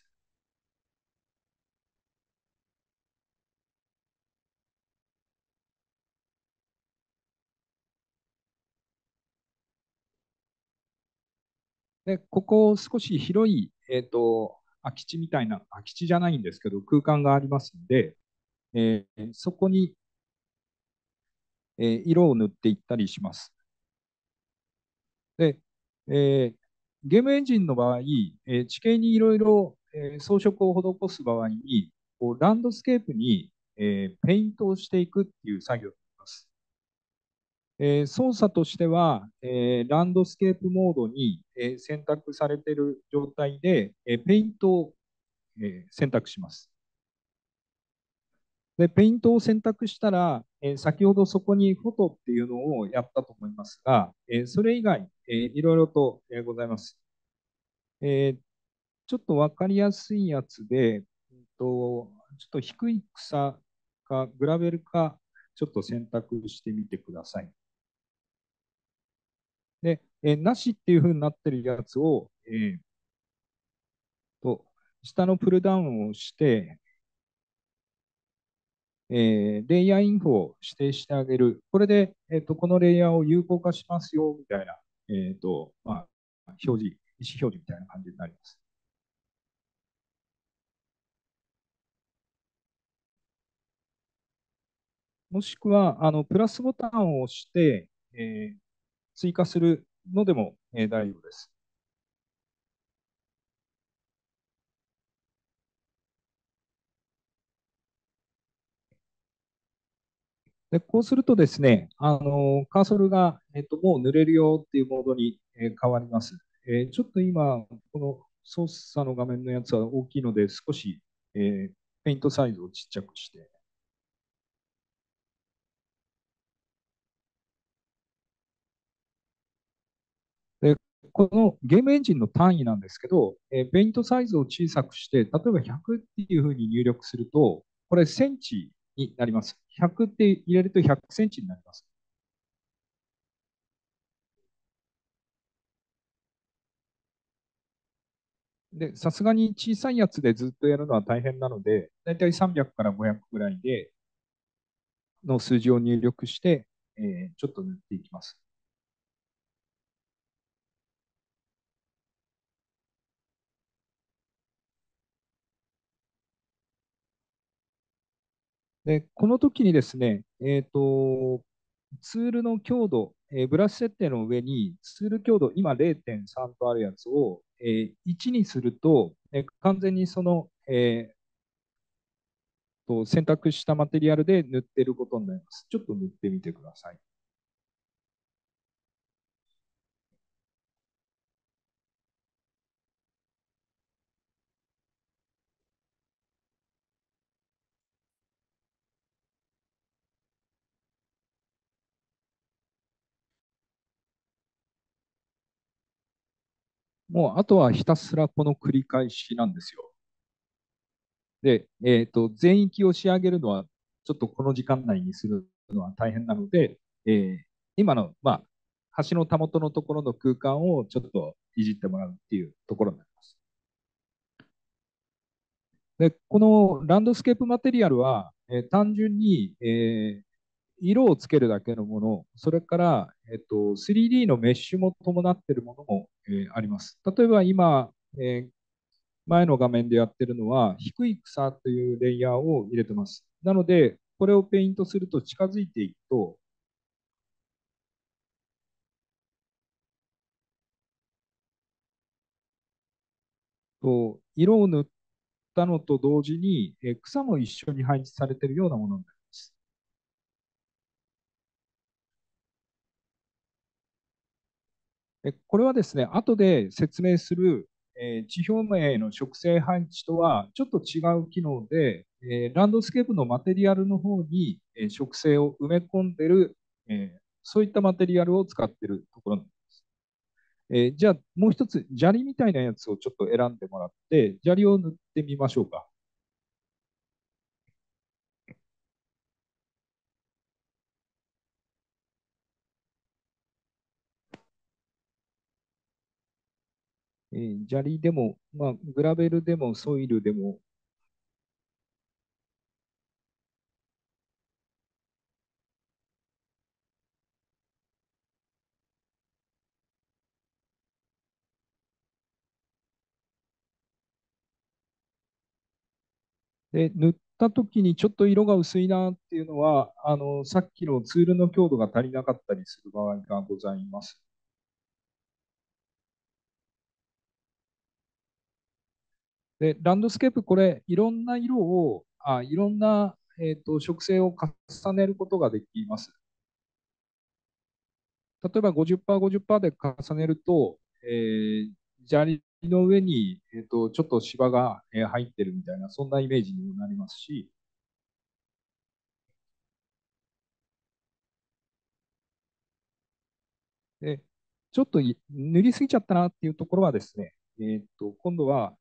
で、ここ少し広い、 空き地みたいな、空き地じゃないんですけど、空間がありますので、そこに、色を塗っていったりします。で、えーゲームエンジンの場合、地形にいろいろ装飾を施す場合に、こうランドスケープに、ペイントをしていくっていう作業をします。操作としては、ランドスケープモードに、選択されている状態で、ペイントを、選択します。で、ペイントを選択したら、先ほどそこにフォトっていうのをやったと思いますが、それ以外、いろいろと、ございます。えーちょっとわかりやすいやつで、ちょっと低い草かグラベルか、ちょっと選択してみてください。で、なしっていうふうになってるやつを、下のプルダウンをして、レイヤーインフォを指定してあげる。これで、このレイヤーを有効化しますよ、みたいな、表示、意思表示みたいな感じになります。もしくは、プラスボタンを押して、追加するのでも、大丈夫です。で、こうするとですね、カーソルが、もう塗れるよっていうモードに、変わります。ちょっと今、この操作の画面のやつは大きいので、少し、ペイントサイズをちっちゃくして、で、このゲームエンジンの単位なんですけど、ペイントサイズを小さくして、例えば100っていうふうに入力すると、これセンチになります。100って入れると100センチになります。で、さすがに小さいやつでずっとやるのは大変なので、だいたい300から500ぐらいでの数字を入力して、ちょっと塗っていきます。で、この時にですね、ツールの強度、ブラシ設定の上にツール強度、今0.3とあるやつを、1にすると、完全にその、選択したマテリアルで塗っていることになります。ちょっと塗ってみてください。もうあとはひたすらこの繰り返しなんですよ。で、全域を仕上げるのは、ちょっとこの時間内にするのは大変なので、今の、橋のたもとのところの空間をちょっといじってもらうっていうところになります。で、このランドスケープマテリアルは、単純に、色をつけるだけのもの、それから、3D のメッシュも伴っているものも、あります。例えば今、前の画面でやってるのは、低い草というレイヤーを入れてます。なので、これをペイントすると近づいていくと、色を塗ったのと同時に、草も一緒に配置されているようなものになります。これはですね、後で説明する、地表面への植生配置とはちょっと違う機能で、ランドスケープのマテリアルの方に、植生を埋め込んでいる、そういったマテリアルを使っているところなんです。じゃあ、もう一つ、砂利みたいなやつをちょっと選んでもらって、砂利を塗ってみましょうか。砂利でも、グラベルでもソイルでも、 で、塗った時にちょっと色が薄いなっていうのは、さっきのツールの強度が足りなかったりする場合がございます。で、ランドスケープ、これ、いろんな色を、いろんな、植生を重ねることができます。例えば50%、50%で重ねると、砂利の上に、ちょっと芝が入ってるみたいな、そんなイメージにもなりますし、でちょっと塗りすぎちゃったなっていうところはですね、今度は、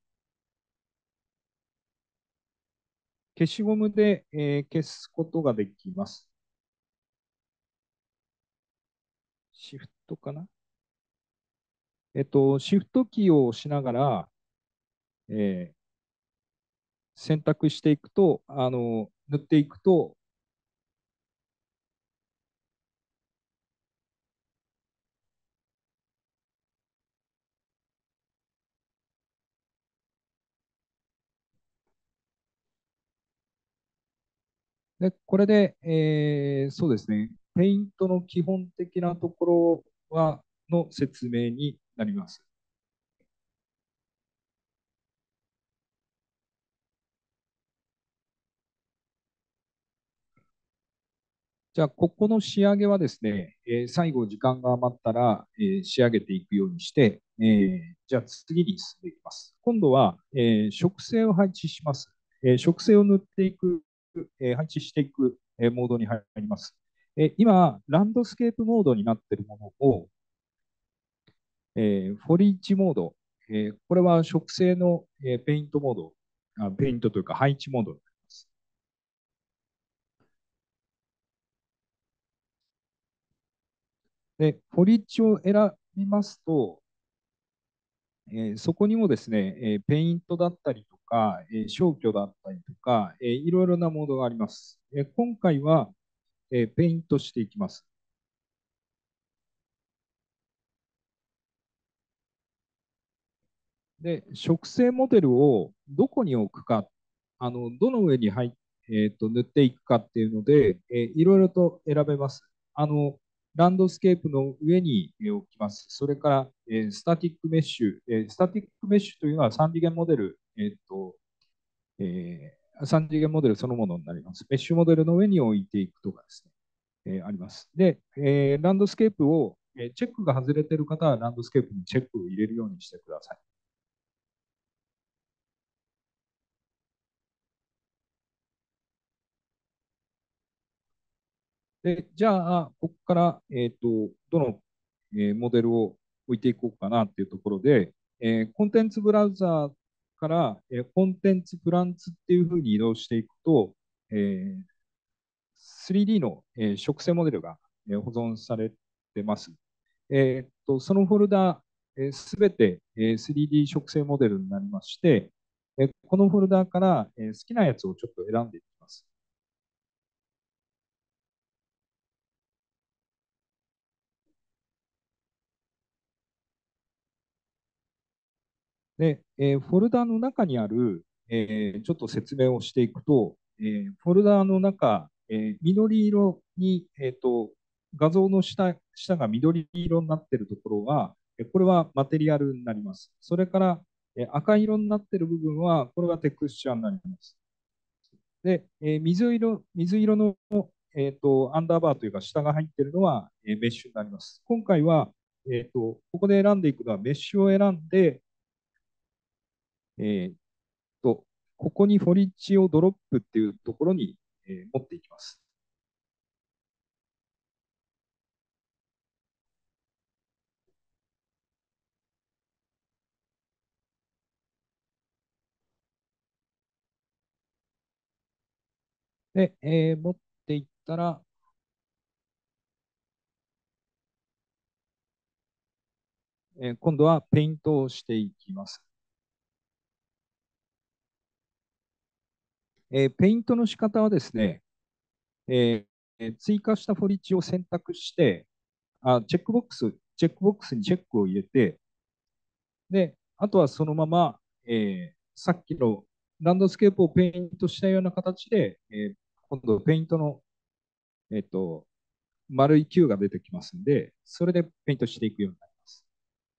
消しゴムで、消すことができます。シフトかな。シフトキーを押しながら、え選択していくと、塗っていくと、でこれで、そうですね、ペイントの基本的なところの説明になります。じゃあ、ここの仕上げはですね、最後時間が余ったら、仕上げていくようにして、じゃあ次に進んでいきます。今度は、植生を配置します。植生を塗っていく、配置していく、モードに入ります。今、ランドスケープモードになっているものを、フォリッジモード、これは植生の、ペイントモード、ペイントというか配置モードになります。で、フォリッジを選びますと、そこにもですね、ペイントだったりとか、消去だったりとか、いろいろなモードがあります。今回は、ペイントしていきます。で、植生モデルをどこに置くか、どの上に塗っていくかっていうので、いろいろと選べます。ランドスケープの上に置きます。それから、スタティックメッシュ、スタティックメッシュというのは3次元モデル、3次元モデルそのものになります。メッシュモデルの上に置いていくとかですね、あります。で、ランドスケープを、チェックが外れている方はランドスケープにチェックを入れるようにしてください。で、じゃあ、ここから、どの、モデルを置いていこうかなっていうところで、コンテンツブラウザーから、コンテンツプランツっていうふうに移動していくと、3D の、植生モデルが、保存されてます。そのフォルダ、すべて、3D 植生モデルになりまして、このフォルダから、好きなやつをちょっと選んでいきます。で、フォルダの中にある、ちょっと説明をしていくと、フォルダの中、緑色に、画像の下が緑色になっているところは、これはマテリアルになります。それから、赤色になっている部分は、これがテクスチャーになります。で、水色の、アンダーバーというか下が入っているのは、メッシュになります。今回は、ここで選んでいくのはメッシュを選んで、えーと、ここにフォリッチをドロップっていうところに、持っていきます。で、持っていったら、今度はペイントをしていきます。ペイントの仕方はですね、追加したフォリッチを選択して、チェックボックスにチェックを入れて、で、あとはそのまま、さっきのランドスケープをペイントしたような形で、今度ペイントの、えっと、丸い球が出てきますんで、それでペイントしていくようになります。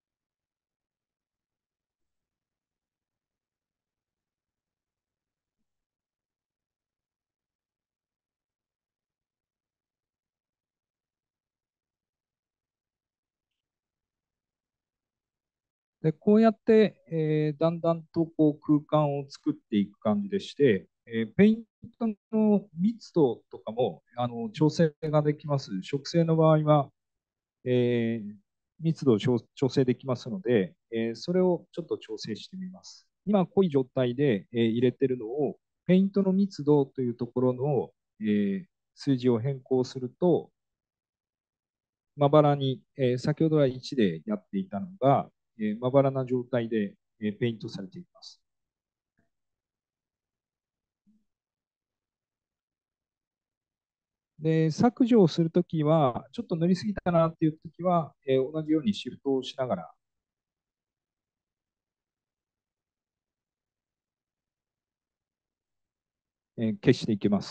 で、こうやって、だんだんとこう空間を作っていく感じでして、ペイントの密度とかも調整ができます。植生の場合は、密度を調整できますので、それをちょっと調整してみます。今、濃い状態で、入れてるのを、ペイントの密度というところの、数字を変更すると、まばらに、先ほどは1でやっていたのが、まばらな状態で、ペイントされています。で、削除をするときは、ちょっと塗りすぎたなっていうときは、同じようにシフトをしながら、消していきます。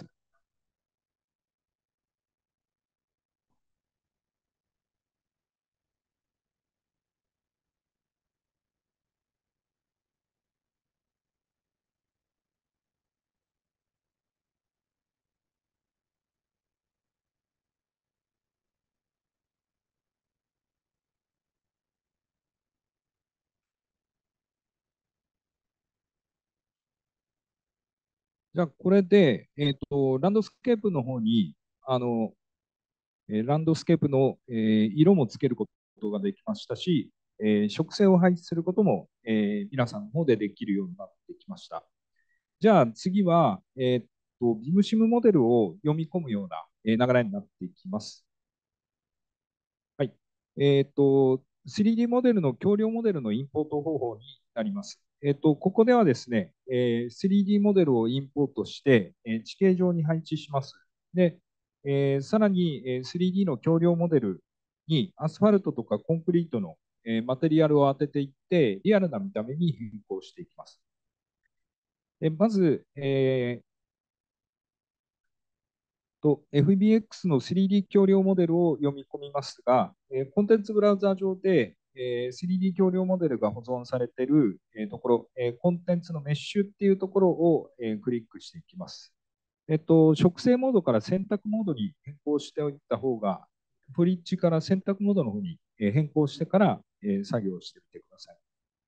じゃあ、これで、ランドスケープの方に、あの、ランドスケープの、色もつけることができましたし、植生を配置することも、皆さんの方でできるようになってきました。じゃあ次は、ビムシムモデルを読み込むような、流れになっていきます。はい。3D モデルの橋梁モデルのインポート方法になります。ここではですね、3D モデルをインポートして、地形上に配置します。で、さらに 3D の橋梁モデルにアスファルトとかコンクリートのマテリアルを当てていって、リアルな見た目に変更していきます。まず、FBX の 3D 橋梁モデルを読み込みますが、コンテンツブラウザ上で、3D 橋梁モデルが保存されている、ところ、コンテンツのメッシュっていうところを、クリックしていきます。植生モードから選択モードに変更しておいた方が、ブリッジから選択モードの方に変更してから、作業してみてください。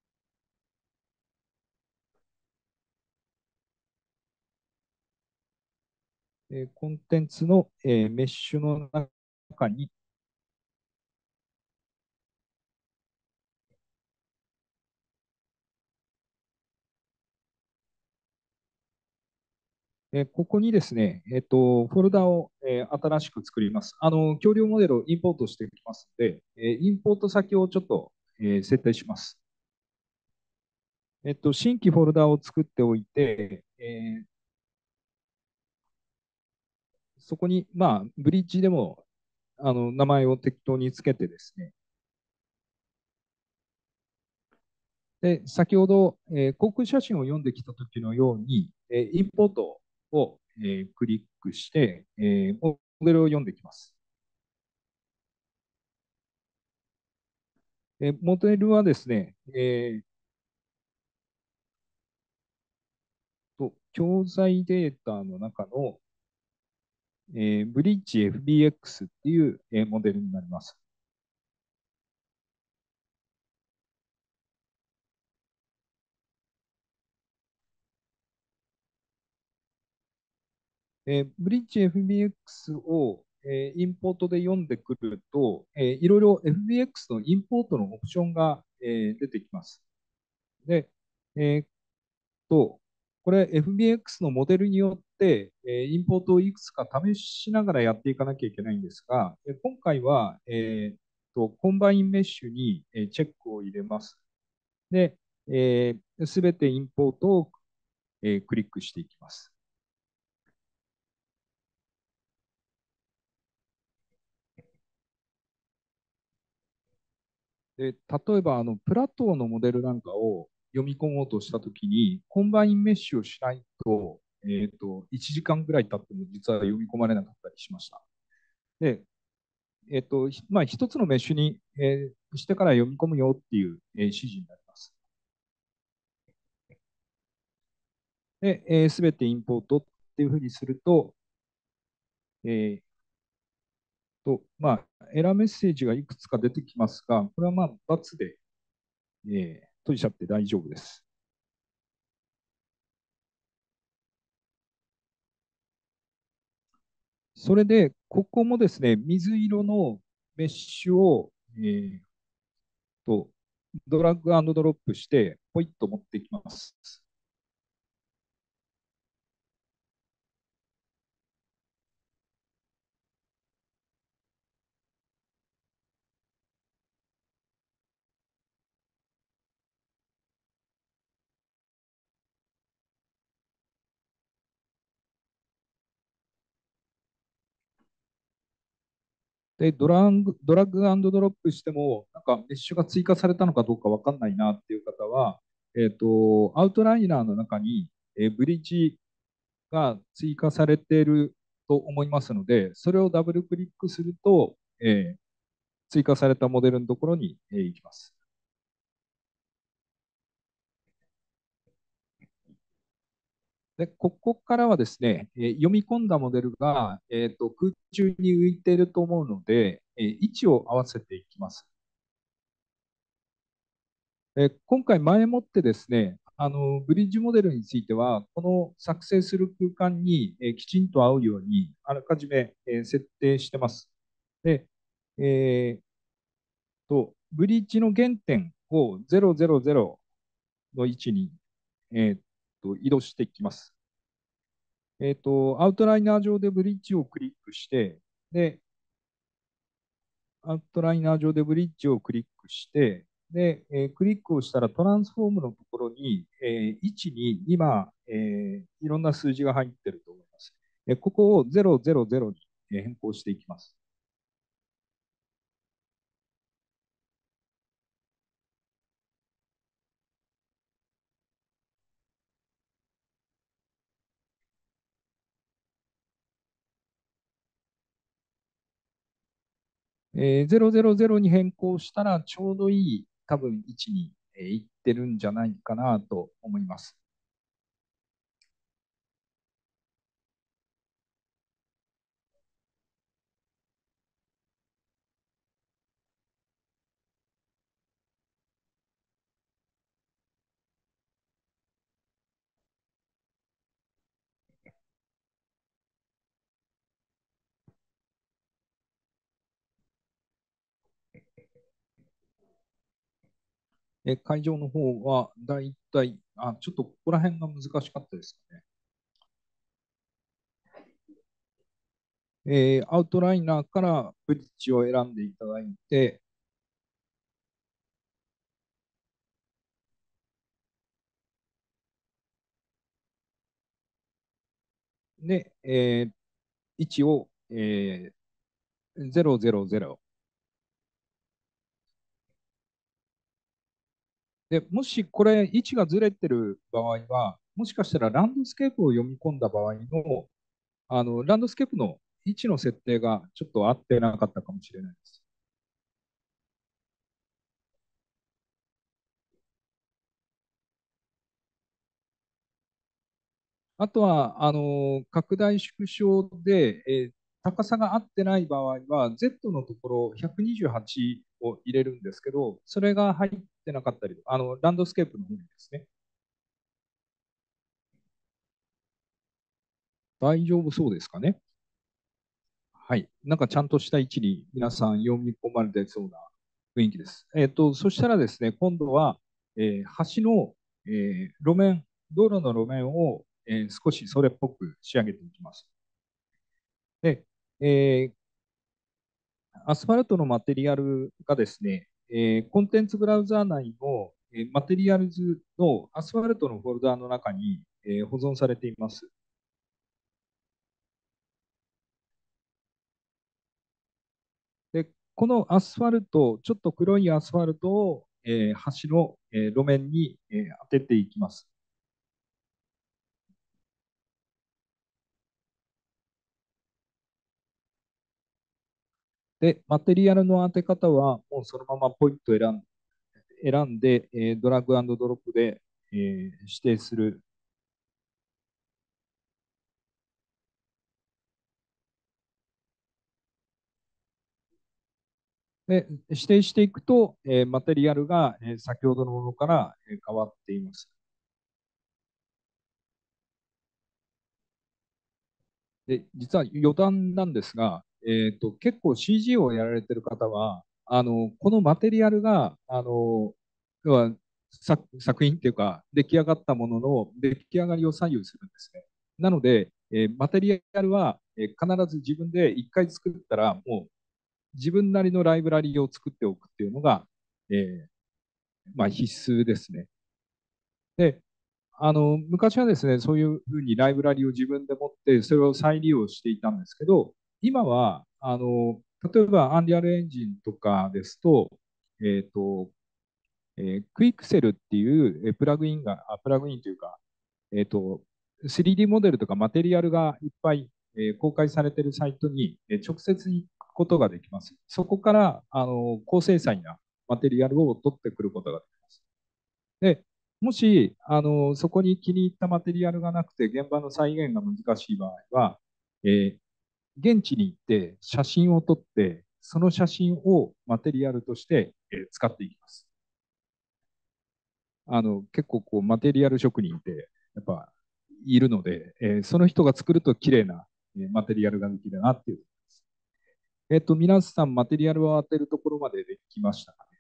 コンテンツの、メッシュの中に、ここにですね、フォルダを、新しく作ります。橋梁モデルをインポートしていきますので、インポート先をちょっと、設定します。新規フォルダを作っておいて、そこに、まあ、ブリッジでも名前を適当につけてですね、で先ほど、航空写真を読んできた時のように、インポートを、クリックして、モデルを読んできます。モデルはですね、教材データの中の、ブリッジ FBX っていう、モデルになります。ブリッジ FBX を、インポートで読んでくると、いろいろ FBX のインポートのオプションが、出てきます。で、えーと、これ FBX のモデルによって、インポートをいくつか試しながらやっていかなきゃいけないんですが、今回は、コンバインメッシュにチェックを入れます。で、すべてインポートを、クリックしていきます。で例えばプラトーのモデルなんかを読み込もうとしたときに、コンバインメッシュをしないと、1時間ぐらい経っても実は読み込まれなかったりしました。で、まあ、一つのメッシュに、してから読み込むよっていう、指示になります。で、すべてインポートっていうふうにすると、えまあ、エラーメッセージがいくつか出てきますが、これはまあ、×で、閉じちゃって大丈夫です。それで、ここもですね、水色のメッシュを、とドラッグドロップして、ポイッと持っていきます。で、ドラッグドロップしても、なんかメッシュが追加されたのかどうかわかんないなっていう方は、アウトライナーの中に、ブリッジが追加されていると思いますので、それをダブルクリックすると、追加されたモデルのところに、行きます。で、ここからはですね、読み込んだモデルが、空中に浮いていると思うので、位置を合わせていきます。今回前もってですね、ブリッジモデルについては、この作成する空間に、きちんと合うように、あらかじめ、設定してます。で、ブリッジの原点を000の位置に、移動していきます。アウトライナー上でブリッジをクリックして、で、アウトライナー上でブリッジをクリックして、で、クリックをしたらトランスフォームのところに、位置に今、いろんな数字が入っていると思います。ここを000に変更していきます。000に変更したらちょうどいい多分位置にいってるんじゃないかなと思います。会場の方はだいたい、ちょっとここら辺が難しかったですかね。アウトライナーからブリッジを選んでいただいて、で、位置を、000。で、もしこれ位置がずれてる場合は、もしかしたらランドスケープを読み込んだ場合の、ランドスケープの位置の設定がちょっと合ってなかったかもしれないです。あとは、拡大縮小で、高さが合ってない場合は、Z のところ128を入れるんですけど、それが入ってなかったり、ランドスケープの方にですね、大丈夫そうですかね。はい。なんかちゃんとした位置に皆さん読み込まれてそうな雰囲気です。そしたらですね、今度は、橋の、路面、道路の路面を、少しそれっぽく仕上げていきます。で、えアスファルトのマテリアルがですね、コンテンツブラウザー内の、マテリアルズのアスファルトのフォルダーの中に、保存されています。で、このアスファルト、ちょっと黒いアスファルトを、橋の、 路面に当てていきます。で、マテリアルの当て方は、もうそのままポイントを選んで、ドラッグアンドドロップで、指定する。で、指定していくと、マテリアルが、先ほどのものから、変わっています。で、実は余談なんですが、結構 CG をやられてる方は、このマテリアルが、要は作品っていうか、出来上がったものの出来上がりを左右するんですね。なので、マテリアルは、必ず自分で一回作ったら、もう自分なりのライブラリを作っておくっていうのが、えまあ、必須ですね。で、昔はですね、そういうふうにライブラリを自分で持って、それを再利用していたんですけど、今は、例えば、アンリアルエンジンとかですと、えっと、クイックセルっていうプラグインというか、3D モデルとかマテリアルがいっぱい、公開されているサイトに、直接行くことができます。そこから、高精細なマテリアルを取ってくることができます。で、もし、そこに気に入ったマテリアルがなくて、現場の再現が難しい場合は、えー現地に行って写真を撮って、その写真をマテリアルとして、使っていきます。結構こうマテリアル職人ってやっぱいるので、その人が作ると綺麗な、マテリアルができるなっていう。皆さんマテリアルを当てるところまでできましたか？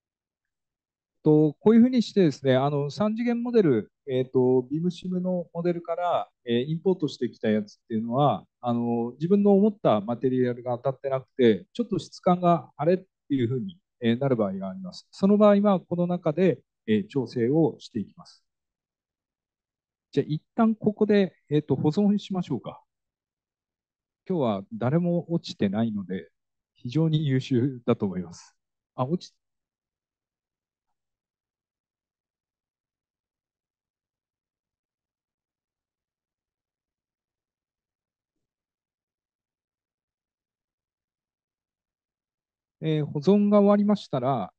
こういうふうにしてですね、3次元モデル、ビームシムのモデルから、インポートしてきたやつっていうのは、自分の思ったマテリアルが当たってなくて、ちょっと質感があれっていうふうになる場合があります。その場合は、この中で、調整をしていきます。じゃあ、一旦ここで、保存しましょうか。今日は誰も落ちてないので、非常に優秀だと思います。あ、落ち保存が終わりましたら、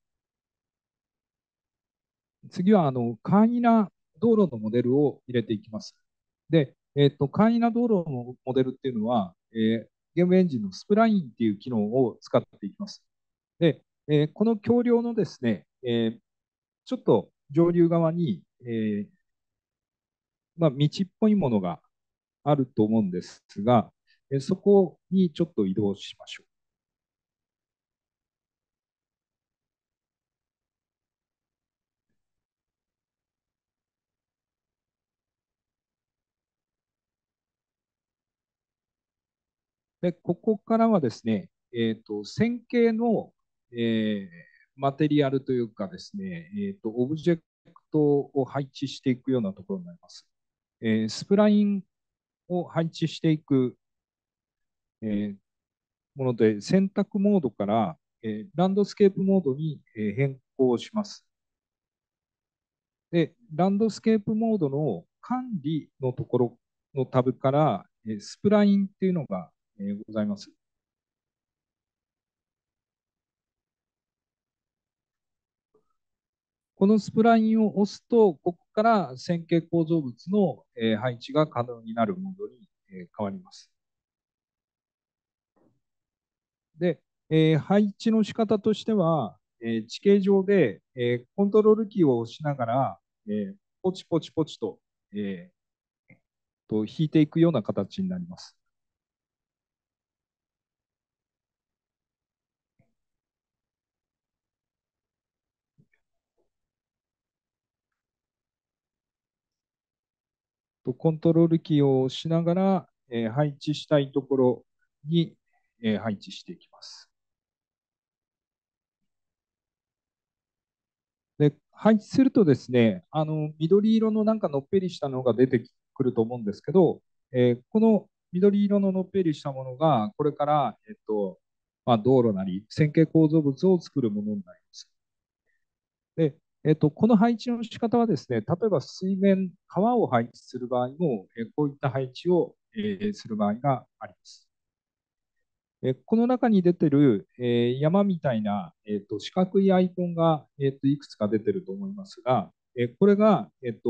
次は簡易な道路のモデルを入れていきます。で、簡易な道路のモデルっていうのは、ゲームエンジンのスプラインっていう機能を使っていきます。で、この橋梁のですね、ちょっと上流側に、まあ、道っぽいものがあると思うんですが、そこにちょっと移動しましょう。で、ここからはですね、線形の、えーマテリアルというかですね、オブジェクトを配置していくようなところになります。スプラインを配置していく、えーもので、選択モードから、ランドスケープモードに、変更します。で、ランドスケープモードの管理のところのタブから、スプラインっていうのが、ございます。このスプラインを押すと、ここから線形構造物の配置が可能になるモードに変わります。で、配置の仕方としては、地形上で、コントロールキーを押しながら、ポチポチポチと、引いていくような形になります。コントロールキーを押しながら、配置したいところに、配置していきます。で、配置するとですね、緑色のなんかのっぺりしたのが出てくると思うんですけど、この緑色ののっぺりしたものが、これから、まあ、道路なり線形構造物を作るものになります。で、 この配置の仕方はですね、例えば水面、川を配置する場合も、こういった配置を、する場合があります。この中に出てる、山みたいな、四角いアイコンが、いくつか出てると思いますが、これが、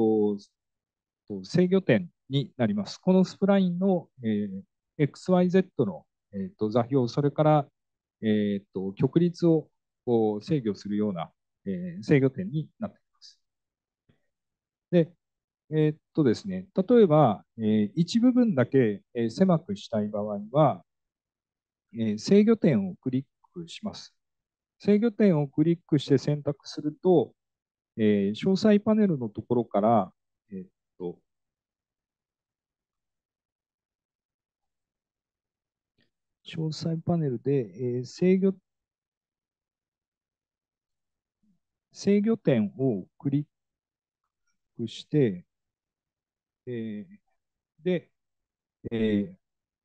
制御点になります。このスプラインの、XYZ の、座標、それから、曲率をこう制御するような、制御点になっています。で、ですね、例えば、一部分だけ、狭くしたい場合は、制御点をクリックします。制御点をクリックして選択すると、詳細パネルのところから、えーっと、詳細パネルで、制御点をクリックして、で、えー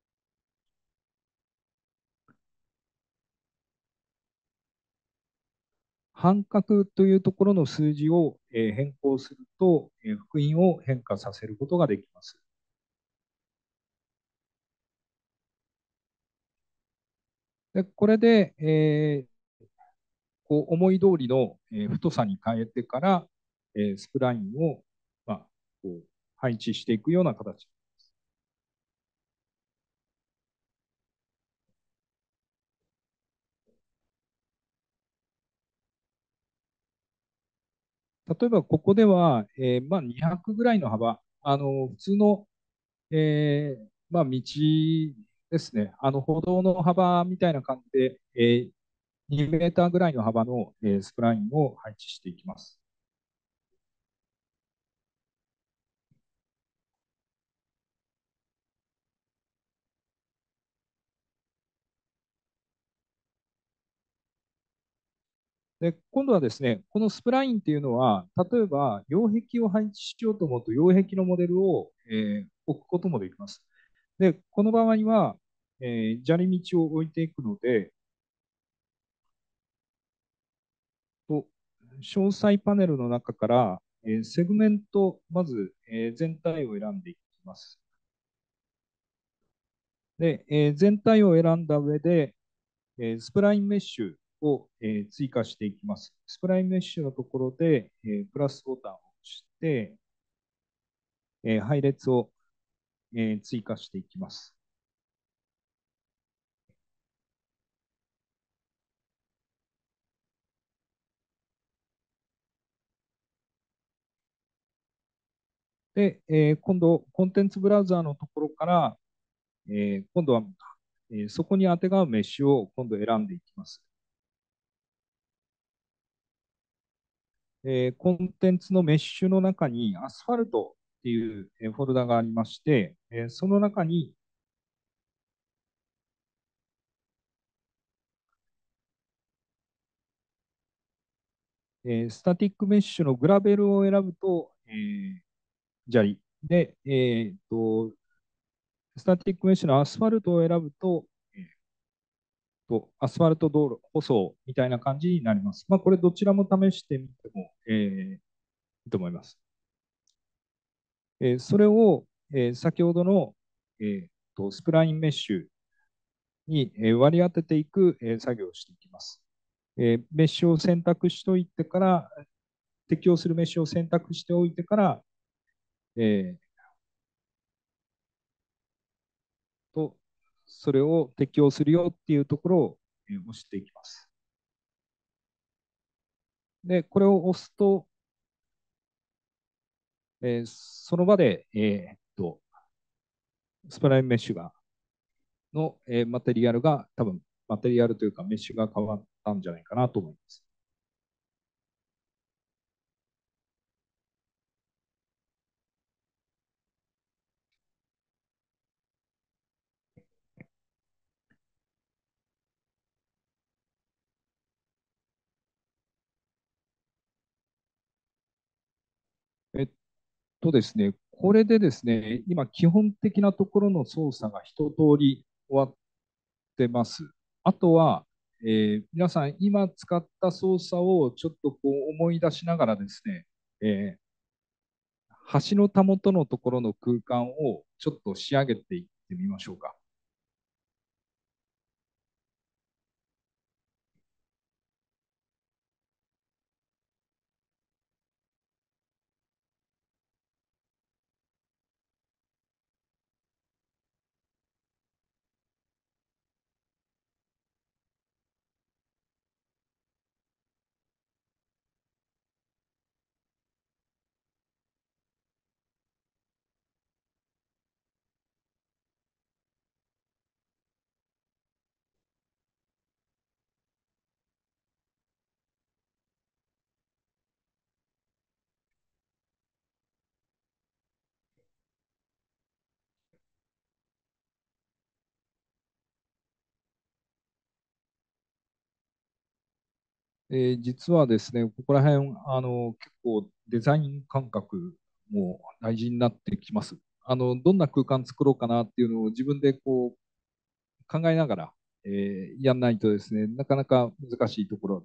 半角というところの数字を、変更すると、幅員を変化させることができます。でこれで、こう思い通りの、太さに変えてから、スプラインを、まあ、こう配置していくような形。例えばここでは、200ぐらいの幅、普通の、道ですね、歩道の幅みたいな感じで、2メーターぐらいの幅の、スプラインを配置していきます。で、今度はですね、このスプラインっていうのは、例えば、擁壁を配置しようと思うと、擁壁のモデルを、置くこともできます。で、この場合は、砂利道を置いていくので、と詳細パネルの中から、セグメント、まず、全体を選んでいきます。で、全体を選んだ上で、スプラインメッシュを、追加していきます。スプラインメッシュのところで、プラスボタンを押して、配列を、追加していきます。で、今度、コンテンツブラウザーのところから、今度は、そこにあてがうメッシュを今度選んでいきます。コンテンツのメッシュの中にアスファルトっていうフォルダがありまして、その中に、スタティックメッシュのグラベルを選ぶと、砂利で、スタティックメッシュのアスファルトを選ぶと、アスファルト道路舗装みたいな感じになります。これどちらも試してみても、いいと思います。それを、先ほどの、スプラインメッシュに割り当てていく作業をしていきます。メッシュを選択しておいてから、適用するメッシュを選択しておいてから、えーと、それを適用するよっていうところを押していきます。で、これを押すと、その場で、スプラインメッシュの、マテリアルが多分、マテリアルというかメッシュが変わったんじゃないかなと思います。えっですね、これでですね、今、基本的なところの操作が一通り終わってます。あとは、 皆さん今使った操作をちょっとこう思い出しながらですね、え橋のたもとのところの空間をちょっと仕上げていってみましょうか。実はですね、ここら辺、結構デザイン感覚も大事になってきます。どんな空間作ろうかなっていうのを自分でこう考えながら、やんないとですね、なかなか難しいところです。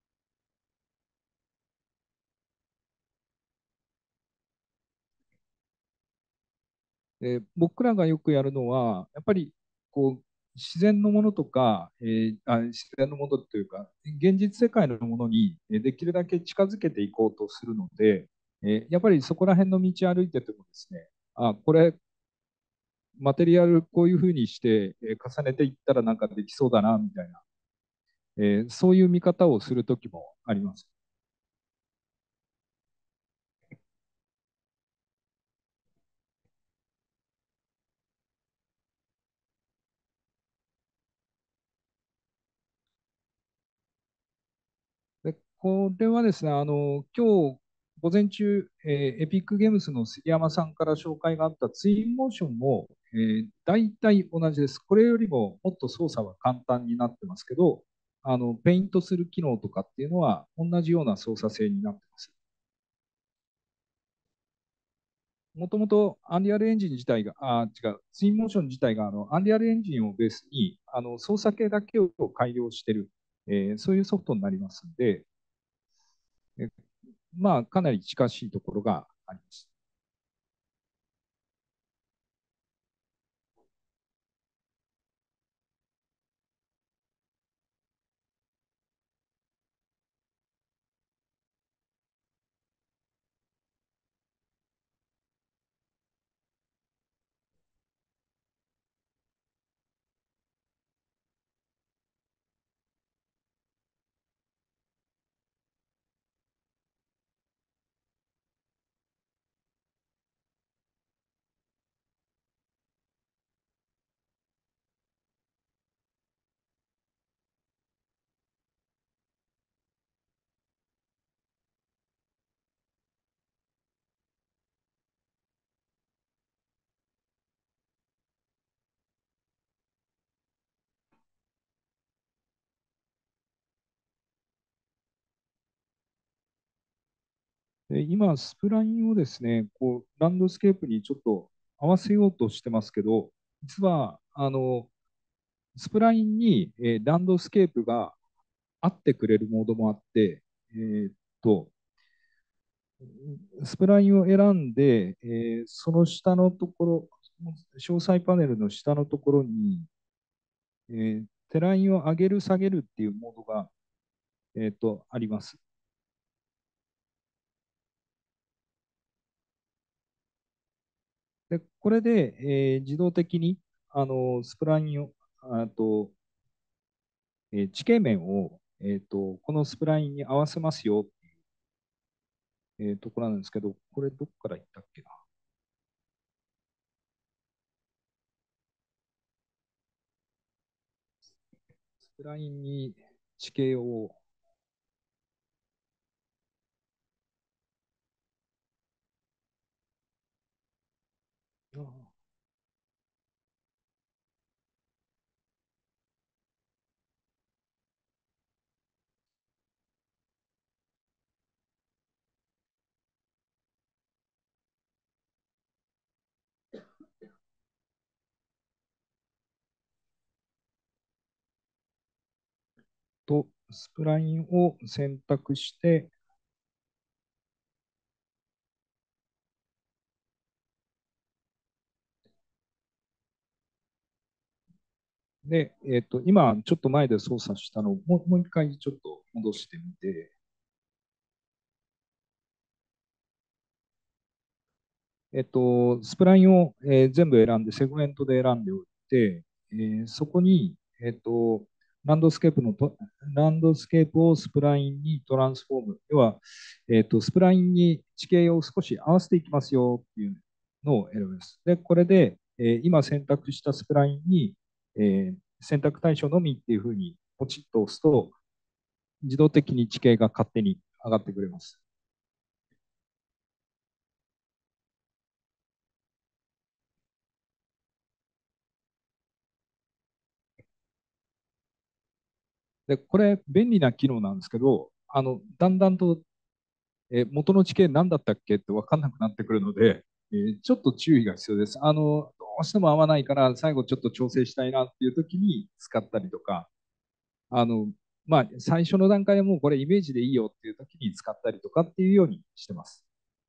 僕らがよくやるのは、やっぱりこう自然のものとか、自然のものというか、現実世界のものにできるだけ近づけていこうとするので、やっぱりそこら辺の道歩いててもですね、これ、マテリアルこういうふうにして、重ねていったらなんかできそうだな、みたいな、そういう見方をするときもあります。で、これはですね、今日午前中、エピックゲームスの杉山さんから紹介があったツインモーションも、大体同じです。これよりももっと操作は簡単になってますけど、ペイントする機能とかっていうのは同じような操作性になってます。もともとアンリアルエンジン自体が、違う、ツインモーション自体がアンリアルエンジンをベースに操作系だけを改良している、そういうソフトになりますので、えまあ、かなり近しいところがあります。で今、スプラインをですね、こうランドスケープにちょっと合わせようとしてますけど、実はスプラインに、ランドスケープが合ってくれるモードもあって、ーっと、スプラインを選んで、その下のところ、詳細パネルの下のところに、テラインを上げる、下げるっていうモードが、あります。で、これで、自動的にスプラインを、あと地形面を、このスプラインに合わせますよっていう、ところなんですけど、これどこから言ったっけな。スプラインに地形を、 スプラインを選択して、で、今ちょっと前で操作したのをもう一回ちょっと戻してみて、スプラインを、全部選んで、セグメントで選んでおいて、そこに、ランドスケープのと、ランドスケープをスプラインにトランスフォーム、要は、スプラインに地形を少し合わせていきますよっていうのを選びます。で、これで、今選択したスプラインに、選択対象のみっていうふうにポチッと押すと、自動的に地形が勝手に上がってくれます。で、これ便利な機能なんですけど、だんだんと、元の地形何だったっけって分かんなくなってくるので、ちょっと注意が必要です。どうしても合わないから最後ちょっと調整したいなっていう時に使ったりとか、あの、まあ、最初の段階でもうこれイメージでいいよっていう時に使ったりとかっていうようにしてます。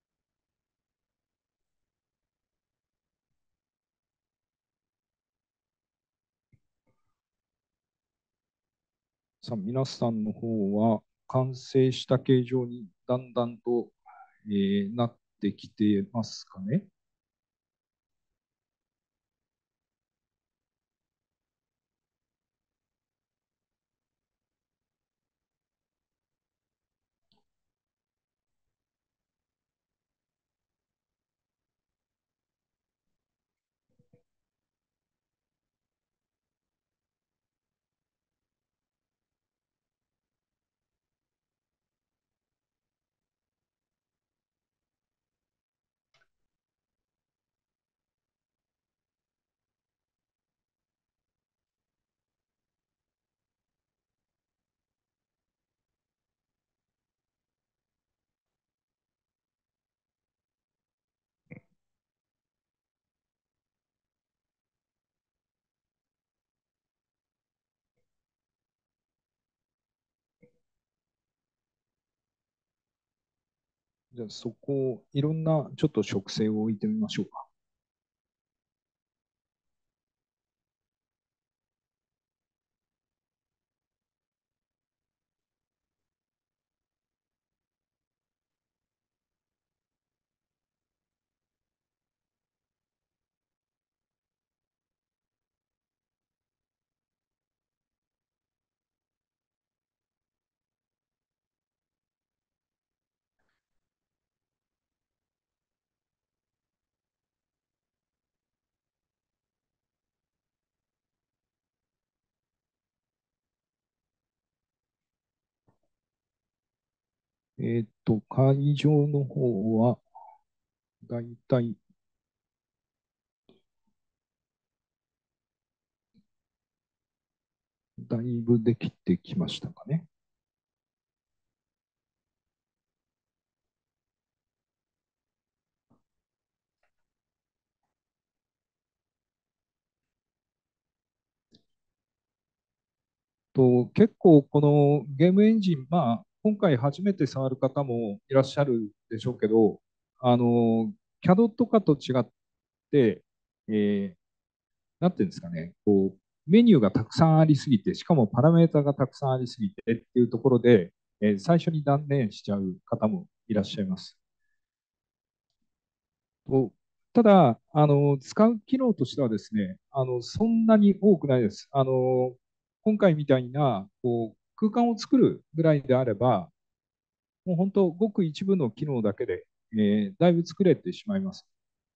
さあ、皆さんの方は完成した形状にだんだんと、なってきてますかね。じゃあそこをいろんなちょっと植生を置いてみましょうか。会場の方はだいたいだいぶできてきましたかね。結構このゲームエンジン、まあ、今回初めて触る方もいらっしゃるでしょうけど、CAD とかと違って、えーなんていうんですかね、こう、メニューがたくさんありすぎて、しかもパラメータがたくさんありすぎてっていうところで、最初に断念しちゃう方もいらっしゃいます。とただ、使う機能としてはですね、そんなに多くないです。今回みたいなこう空間を作るぐらいであれば、もう本当、ごく一部の機能だけで、だいぶ作れてしまいます。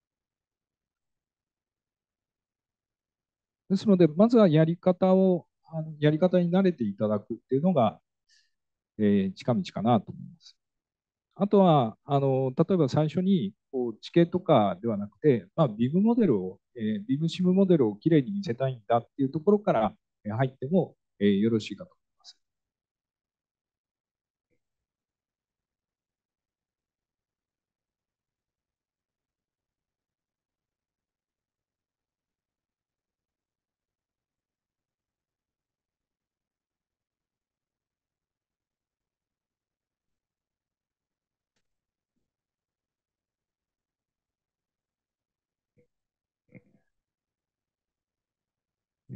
ですので、まずはやり方に慣れていただくっていうのが、近道かなと思います。あとは、例えば最初にこう地形とかではなくて、まあ、ビムモデルを、ビムシムモデルをきれいに見せたいんだっていうところから入っても、よろしいかと思います。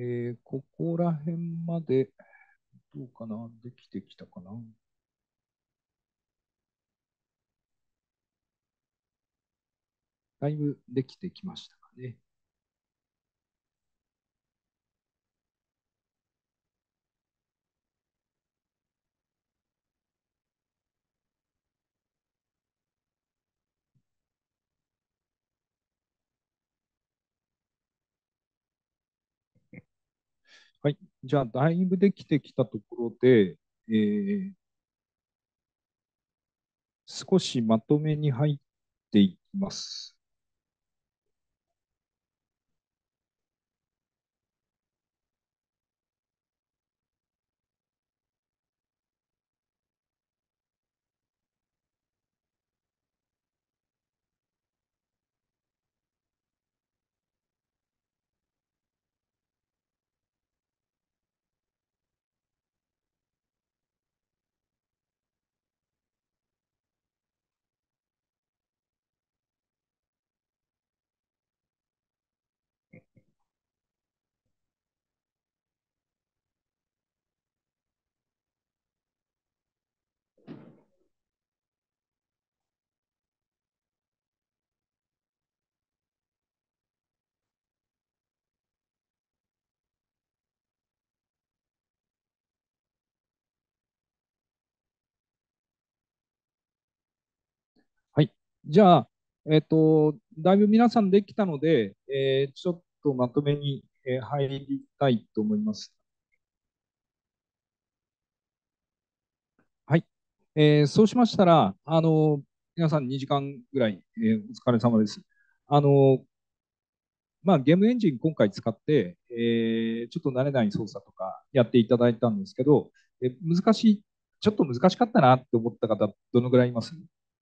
ここら辺までどうかな、できてきたかな。だいぶできてきましたかね。はい。じゃあ、だいぶできてきたところで、少しまとめに入っていきます。はい。じゃあ、だいぶ皆さんできたので、ちょっとまとめに入りたいと思います。はい。そうしましたら、皆さん2時間ぐらい、お疲れ様です。あの、ゲームエンジン今回使って、ちょっと慣れない操作とかやっていただいたんですけど、難しい、ちょっと難しかったなって思った方、どのぐらいいます？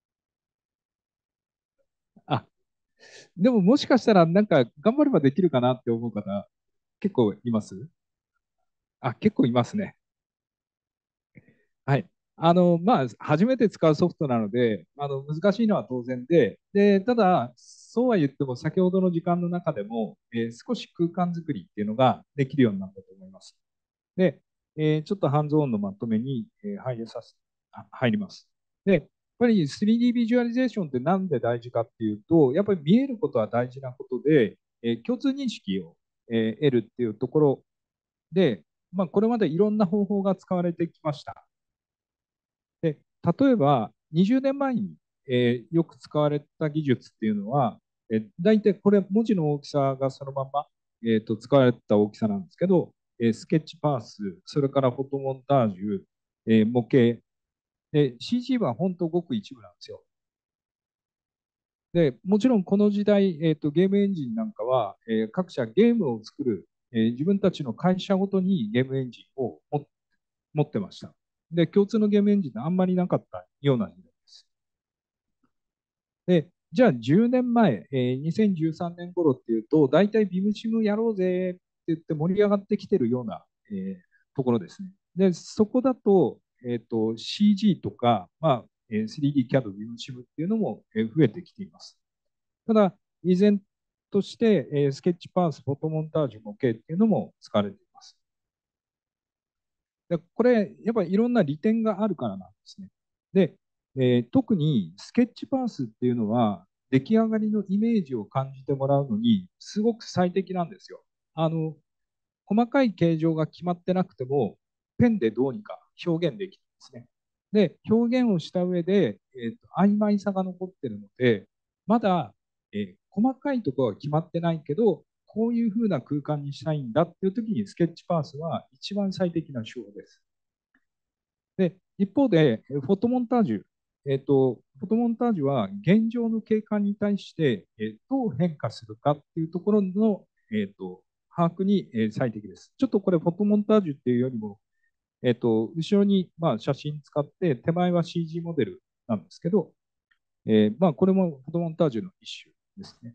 あ、でももしかしたらなんか頑張ればできるかなって思う方、結構います？あ、結構いますね。はい。初めて使うソフトなので、難しいのは当然で、ただ、そうは言っても、先ほどの時間の中でも、少し空間作りっていうのができるようになったと思います。で、ちょっとハンズオンのまとめに、入ります。で、やっぱり 3D ビジュアリゼーションってなんで大事かっていうと、やっぱり見えることは大事なことで、共通認識を、得るっていうところで、これまでいろんな方法が使われてきました。で、例えば20年前に、よく使われた技術っていうのは、大体これ文字の大きさがそのまま、使われた大きさなんですけど、スケッチパース、それからフォトモンタージュ、模型、CG は本当ごく一部なんですよ。で、もちろんこの時代、ゲームエンジンなんかは、各社ゲームを作る、自分たちの会社ごとにゲームエンジンを持ってました。で、共通のゲームエンジンってあんまりなかったような時代です。で、じゃあ10年前、2013年頃っていうと、大体ビムシムやろうぜって言って盛り上がってきてるような、ところですね。で、そこだと、CG とか、3D キャド、ビムシムっていうのも、増えてきています。ただ、依然として、スケッチパース、フォトモンタージュ模型っていうのも使われています。でこれ、やっぱりいろんな利点があるからなんですね。で、特にスケッチパースっていうのは、出来上がりのイメージを感じてもらうのに、すごく最適なんですよ。細かい形状が決まってなくても、ペンでどうにか表現できるんですね。で、表現をした上で、曖昧さが残ってるので、まだ、細かいところは決まってないけど、こういうふうな空間にしたいんだっていう時にスケッチパースは一番最適な手法です。で、一方で、フォトモンタージュ。フォトモンタージュは現状の景観に対して、どう変化するかっていうところの、把握に、最適です。ちょっとこれフォトモンタージュっていうよりも、後ろに、写真使って、手前は CG モデルなんですけど、これもフォトモンタージュの一種ですね。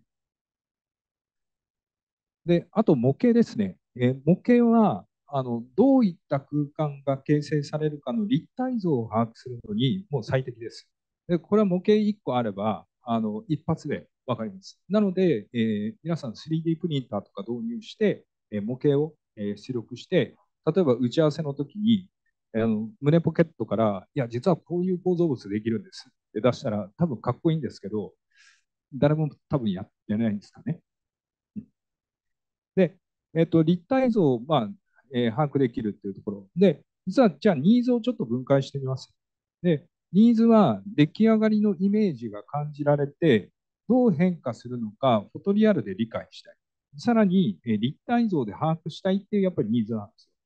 で、あと模型ですね。模型は、どういった空間が形成されるかの立体像を把握するのにもう最適です。で、これは模型1個あれば、一発でわかります。なので、皆さん 3D プリンターとか導入して、模型を出力して、例えば打ち合わせの時に、胸ポケットから、いや、実はこういう構造物できるんですって出したら、多分かっこいいんですけど、誰も多分やってないんですかね。で、立体像を、把握できるっていうところで、実はじゃあニーズをちょっと分解してみます。で、ニーズは出来上がりのイメージが感じられて、どう変化するのか、フォトリアルで理解したい。さらに、立体像で把握したいっていうやっぱりニーズなんですよ。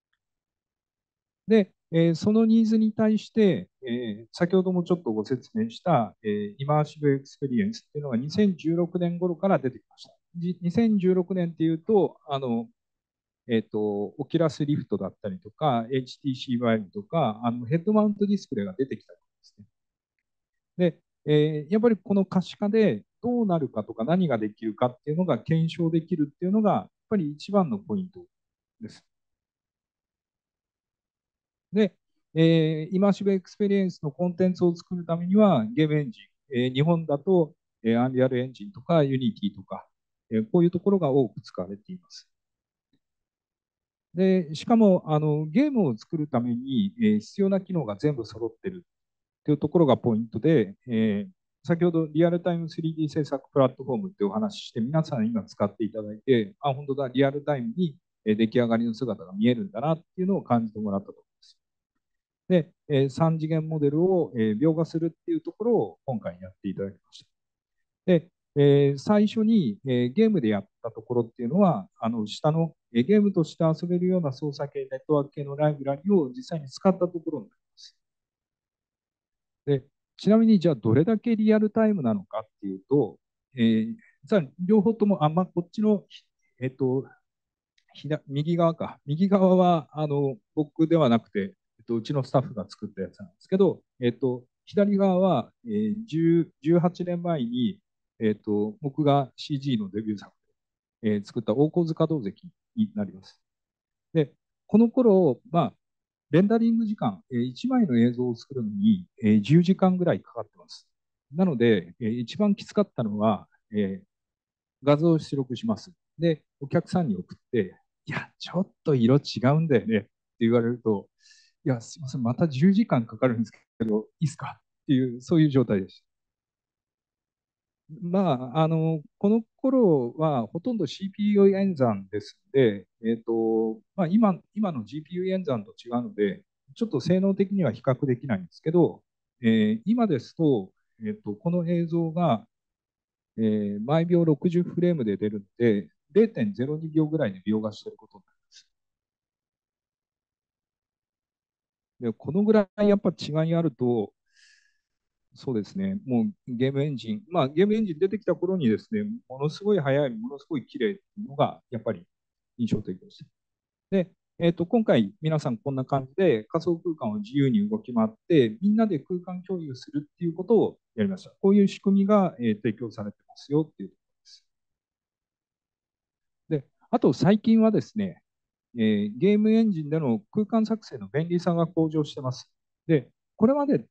で、そのニーズに対して、先ほどもちょっとご説明した、イマーシブエクスペリエンスっていうのが2016年頃から出てきました。2016年っていうと、オキュラスリフトだったりとか、HTC Vive とか、ヘッドマウントディスプレイが出てきたんですね。で、やっぱりこの可視化でどうなるかとか何ができるかっていうのが検証できるっていうのが、やっぱり一番のポイントです。で、イマーシブエクスペリエンスのコンテンツを作るためには、ゲームエンジン、日本だと、アンリアルエンジンとかユニティとか、こういうところが多く使われています。で、しかもゲームを作るために、必要な機能が全部揃ってるっていうところがポイントで、先ほどリアルタイム 3D 制作プラットフォームってお話しして、皆さん今使っていただいて、あ、本当だ、リアルタイムに出来上がりの姿が見えるんだなっていうのを感じてもらったと思います。で、3次元モデルを描画するっていうところを今回やっていただきました。で、最初に、ゲームでやったところっていうのは、下の、ゲームとして遊べるような操作系、ネットワーク系のライブラリを実際に使ったところになります。で、ちなみにじゃあどれだけリアルタイムなのかっていうと、実は両方とも、こっちの、えっと、右側か。右側は僕ではなくて、うちのスタッフが作ったやつなんですけど、左側は、18年前に、僕が CG のデビュー作で、作った大小塚洞石になります。で、この頃、レンダリング時間、1枚の映像を作るのに、10時間ぐらいかかってます。なので、一番きつかったのは、画像を出力します。で、お客さんに送って、いや、ちょっと色違うんだよねって言われると、いや、すみません、また10時間かかるんですけど、いいですかっていう、そういう状態でした。この頃はほとんど CPU 演算ですので、今の GPU 演算と違うので、ちょっと性能的には比較できないんですけど、今ですと、この映像が、毎秒60フレームで出るので、0.02秒ぐらいで描画していることになります。で、このぐらいやっぱ違いあると、そうですね、もうゲームエンジン、ゲームエンジン出てきた頃にですね、ものすごい速い、ものすごい綺麗っていうのが、やっぱり印象的でした。で、今回、皆さんこんな感じで仮想空間を自由に動き回って、みんなで空間共有するっていうことをやりました。こういう仕組みが、提供されてますよっていうところです。で、あと最近はですね、ゲームエンジンでの空間作成の便利さが向上してます。で、これまでって、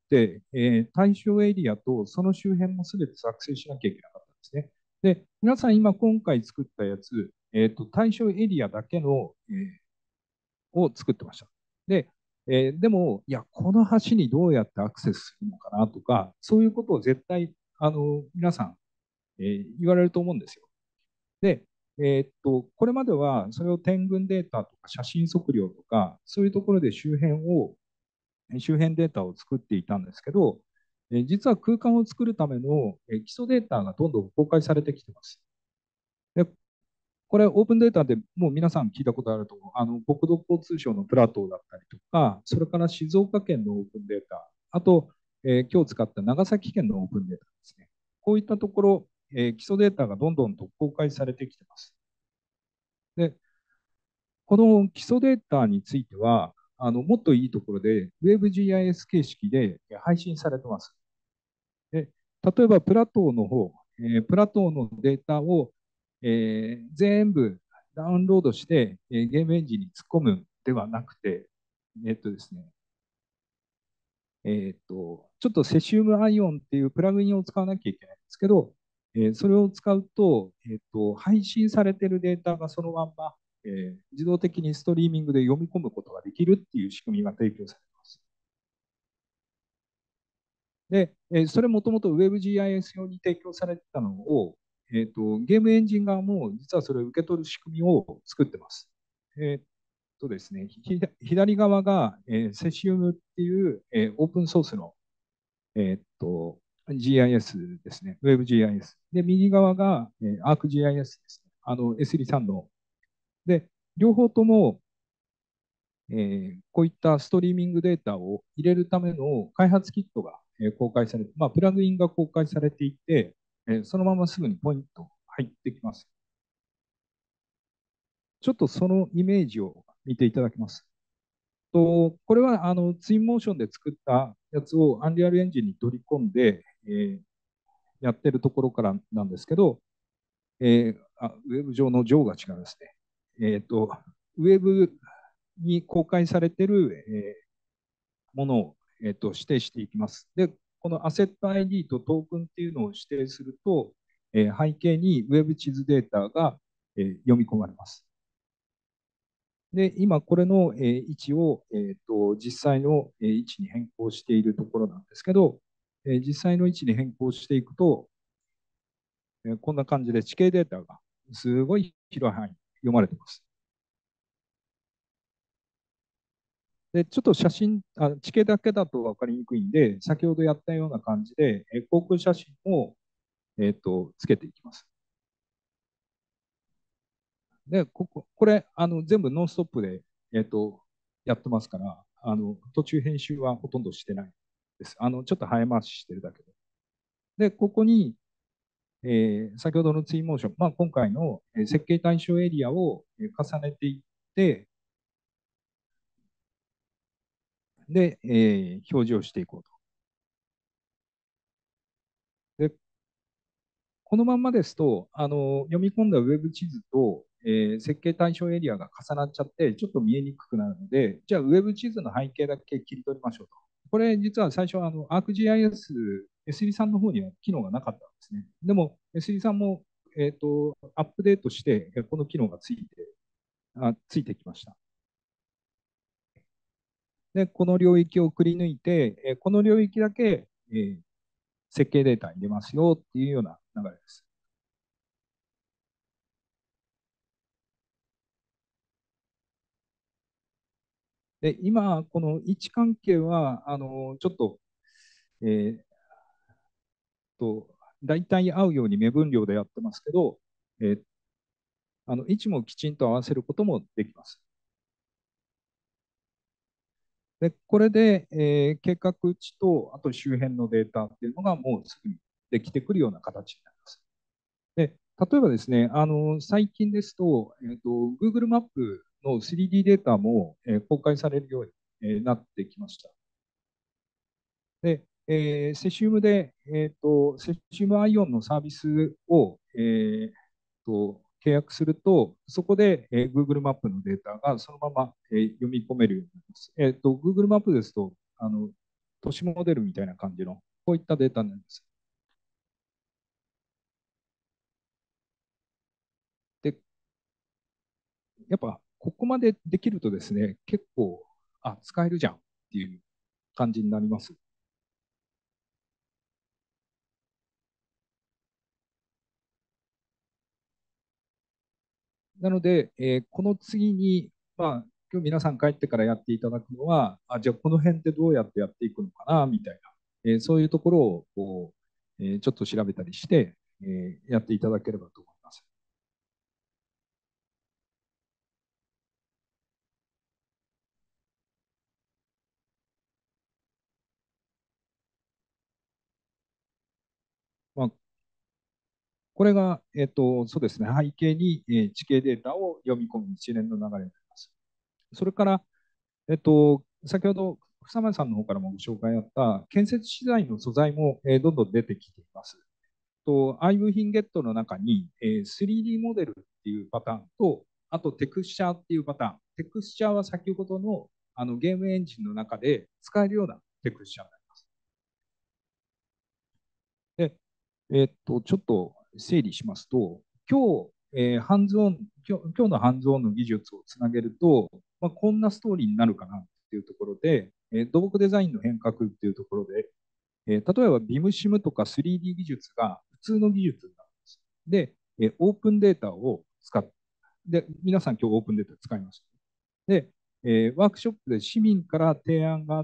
対象エリアとその周辺もすべて作成しなきゃいけなかったんですね。で、皆さん今回作ったやつ、対象エリアだけの、を作ってました。で、でも、いや、この橋にどうやってアクセスするのかなとか、そういうことを絶対、皆さん、言われると思うんですよ。で、これまではそれを点群データとか写真測量とか、そういうところで周辺データを作っていたんですけど、実は空間を作るための基礎データがどんどん公開されてきています。で、これオープンデータでもう皆さん聞いたことあると思う。国土交通省のプラトーだったりとか、それから静岡県のオープンデータ、あと、今日使った長崎県のオープンデータですね。こういったところ、基礎データがどんどんと公開されてきています。で、この基礎データについては、もっといいところで WebGIS 形式で配信されています。で、例えばプラトーの方、プラトーのデータを、全部ダウンロードして、ゲームエンジンに突っ込むではなくて、ですね、ちょっとセシウムアイオンっていうプラグインを使わなきゃいけないんですけど、それを使うと、配信されているデータがそのまんま自動的にストリーミングで読み込むことができるっていう仕組みが提供されます。で、それもともと WebGIS 用に提供されてたのを、ゲームエンジン側も実はそれを受け取る仕組みを作ってます。ですね、左側が、セシウムっていう、オープンソースの、GIS ですね、WebGIS。で、右側が、ArcGIS ですね、S3 さんの。で、両方とも、こういったストリーミングデータを入れるための開発キットが、公開されて、プラグインが公開されていて、そのまますぐにポイント入ってきます。ちょっとそのイメージを見ていただけます。これはツインモーションで作ったやつをアンリアルエンジンに取り込んで、やってるところからなんですけど、ウェブ上の上が違いますね。ウェブに公開されている、ものを、指定していきます。で、このアセット ID とトークンっていうのを指定すると、背景にウェブ地図データが、読み込まれます。で、今これの、位置を、実際の、位置に変更しているところなんですけど、実際の位置に変更していくと、こんな感じで地形データがすごい広い範囲に読まれています。で、ちょっと地形だけだと分かりにくいんで、先ほどやったような感じで、航空写真を、つけていきます。で、これ、全部ノンストップで、やってますから、途中編集はほとんどしてないです。ちょっと早回ししてるだけで。で、ここに、先ほどのツインモーション、今回の設計対象エリアを重ねていって、で、表示をしていこうと。で、このまんまですと、読み込んだウェブ地図と、設計対象エリアが重なっちゃって、ちょっと見えにくくなるので、じゃあ、ウェブ地図の背景だけ切り取りましょうと。これ、実は最初はArcGIS、SE さんの方には機能がなかったんですね。でも、SE さんも、アップデートして、この機能がついてきました。で、この領域をくり抜いて、この領域だけ、設計データに入れますよっていうような流れです。で、今、この位置関係は、ちょっと、えーと、大体合うように目分量でやってますけど、えー位置もきちんと合わせることもできます。で、これで、計画値と、あと周辺のデータっていうのがもうすぐにできてくるような形になります。で、例えばですね、最近ですと、Google マップの 3D データも、公開されるように、なってきました。で、セシウムで、セシウムアイオンのサービスを、契約すると、そこで、Google マップのデータがそのまま、読み込めるようになります。Google マップですと、都市モデルみたいな感じの、こういったデータになります。で、やっぱ、ここまでできるとですね、結構、使えるじゃんっていう感じになります。なので、この次に、今日皆さん帰ってからやっていただくのは、じゃあこの辺ってどうやってやっていくのかな、みたいな、そういうところをちょっと調べたりして、やっていただければと思います。まあ、これが、そうですね、背景に、地形データを読み込む一連の流れになります。それから、先ほど、草間さんの方からもご紹介あった建設資材の素材も、どんどん出てきています。アイムヒンゲットの中に、3D モデルっていうパターンと、あとテクスチャーっていうパターン。テクスチャーは先ほどのゲームエンジンの中で使えるようなテクスチャーになります。で、ちょっと整理しますと、今日、ハンズオン、 今日のハンズオンの技術をつなげると、こんなストーリーになるかなっていうところで、土木デザインの変革っていうところで、例えばビムシムとか 3D 技術が普通の技術になるんです。で、オープンデータを使って、で、皆さん今日オープンデータ使いました。で、ワークショップで市民から提案があって、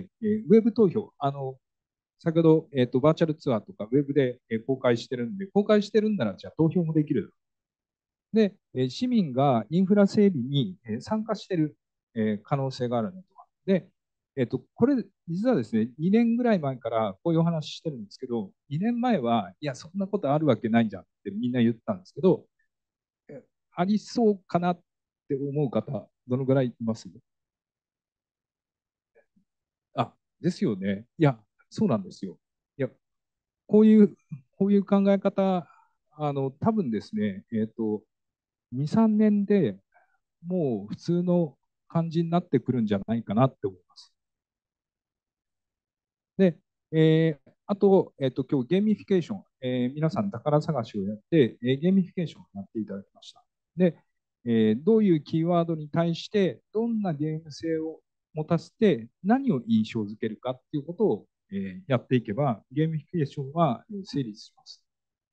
ウェブ投票、先ほど、バーチャルツアーとかウェブで公開してるんで、公開してるんならじゃあ投票もできる。で、市民がインフラ整備に参加している可能性があるのと。で、これ、実はですね、2年ぐらい前からこういうお話してるんですけど、2年前は、いや、そんなことあるわけないじゃんってみんな言ったんですけど、ありそうかなって思う方、どのぐらいいます？あ、ですよね。いや、そうなんですよ。いや、こういう、こういう考え方、多分ですね、2、3年でもう普通の感じになってくるんじゃないかなって思います。で、あと、今日ゲーミフィケーション、皆さん宝探しをやって、ゲーミフィケーションをやっていただきました。で、どういうキーワードに対してどんなゲーム性を持たせて何を印象づけるかっていうことを、やっていけばゲーミフィケーションは成立します。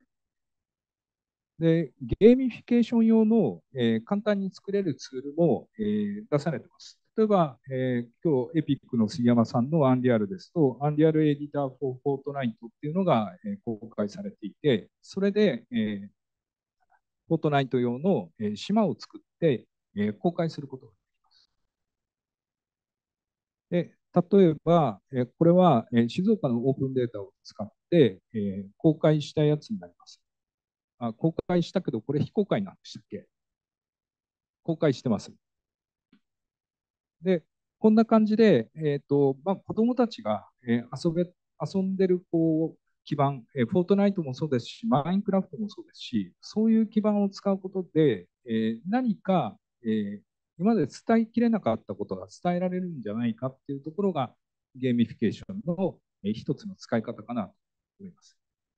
で、ゲーミフィケーション用の、簡単に作れるツールも、出されています。例えば、今日エピックの杉山さんのアンリアルですと、アンリアルエディターフォーフォートナイトっていうのが、公開されていて、それで、フォートナイト用の、島を作って、公開することができます。で、例えば、これは、静岡のオープンデータを使って、公開したやつになります。公開したけど、これ非公開なんでしたっけ？公開してます。で、こんな感じで、子供たちが、遊んでるこう基盤、フォートナイトもそうですし、マインクラフトもそうですし、そういう基盤を使うことで、何か、今まで伝えきれなかったことが伝えられるんじゃないかっていうところが、ゲーミフィケーションの、一つの使い方かなと思います。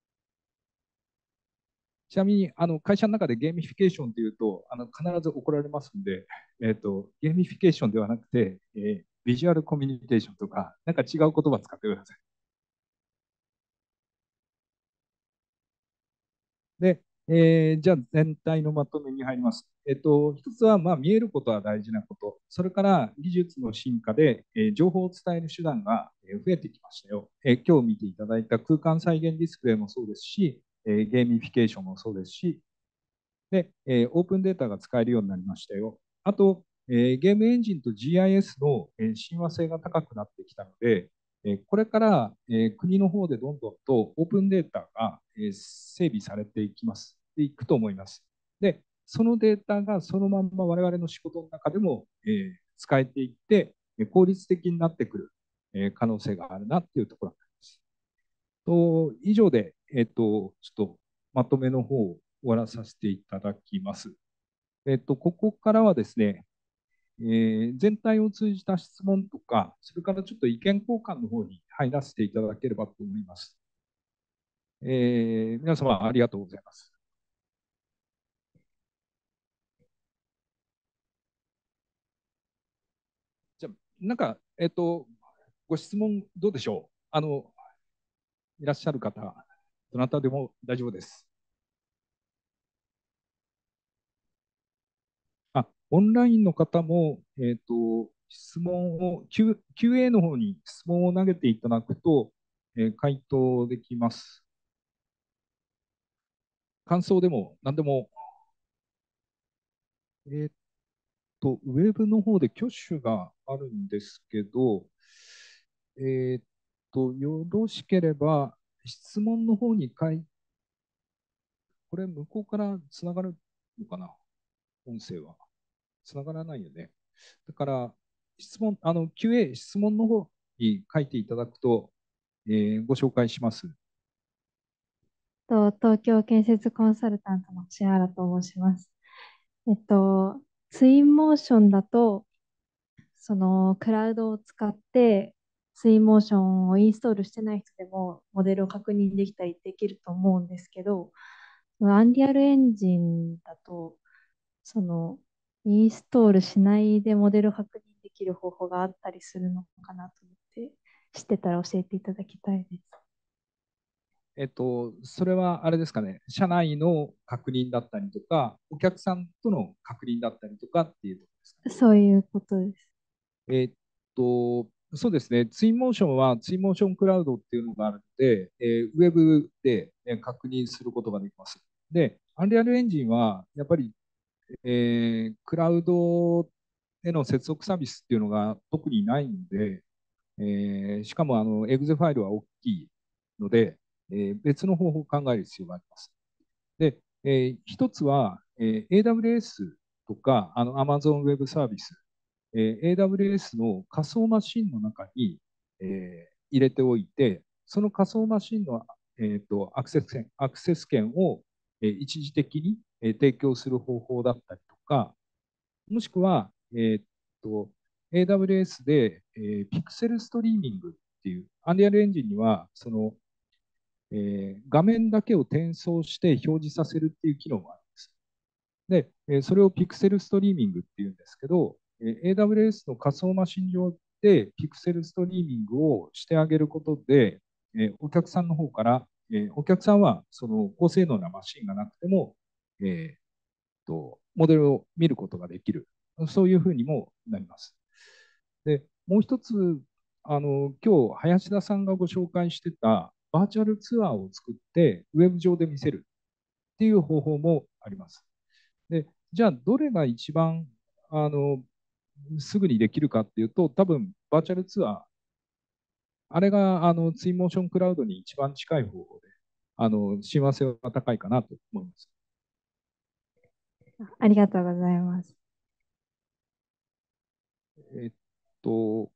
ちなみに会社の中でゲーミフィケーションというと必ず怒られますんで、ゲーミフィケーションではなくて、ビジュアルコミュニケーションとか、なんか違う言葉使ってください。で、じゃあ全体のまとめに入ります。一つは、見えることは大事なこと。それから技術の進化で、情報を伝える手段が増えてきましたよ。今日見ていただいた空間再現ディスプレイもそうですし、ゲーミフィケーションもそうですし、で、オープンデータが使えるようになりましたよ。あと、ゲームエンジンと GIS の、親和性が高くなってきたので、これから、国の方でどんどんとオープンデータが、整備されていきます。で、いくと思います。で、そのデータがそのまんま我々の仕事の中でも、使えていって、効率的になってくる、可能性があるなっていうところになります。以上で、ちょっとまとめの方を終わらさせていただきます。ここからはですね、全体を通じた質問とか、それからちょっと意見交換の方に入らせていただければと思います。皆様ありがとうございます。じゃあ、なんか、ご質問どうでしょう？いらっしゃる方、どなたでも大丈夫です。オンラインの方も、質問を、QA の方に質問を投げていただくと、回答できます。感想でも何でも、えーっウェブの方で挙手があるんですけど、よろしければ質問の方にこれ向こうからつながるのかな？音声は。つながらないよね。だから、QA、質問の方に書いていただくと、ご紹介します。
東京建設コンサルタントの千原と申します。ツインモーションだと、そのクラウドを使ってツインモーションをインストールしてない人でもモデルを確認できたりできると思うんですけど、アンリアルエンジンだとその、インストールしないでモデル確認できる方法があったりするのかなと思って、知ってたら教えていただきたいです。
それはあれですかね、社内の確認だったりとか、お客さんとの確認だったりとかっていうところですかね。
そういうことです。
えっそうですね、ツインモーションはツインモーションクラウドっていうのがあるので、ウェブで確認することができます。で、アンリアルエンジンはやっぱり、クラウドへの接続サービスっていうのが特にないので、しかもエグゼファイルは大きいので、別の方法を考える必要があります。で、一つは、AWS とかAmazon Web サービス、AWS の仮想マシンの中に、入れておいて、その仮想マシンの、アクセス権を、一時的に、提供する方法だったりとか、もしくは、AWS で、ピクセルストリーミングっていう、アンリアルエンジンには、画面だけを転送して表示させるっていう機能があるんです。で、それをピクセルストリーミングっていうんですけど、AWS の仮想マシン上でピクセルストリーミングをしてあげることで、お客さんの方から、お客さんはその高性能なマシンがなくても、えモデルを見ることができる。そういうふうにもなります。で、もう一つ、今日、林田さんがご紹介してたバーチャルツアーを作って、ウェブ上で見せるっていう方法もあります。で、じゃあ、どれが一番、あの、すぐにできるかっていうと、多分、バーチャルツアー、あれが、ツインモーションクラウドに一番近い方法で、親和性は高いかなと思います。
ありがとうございます。
えっと、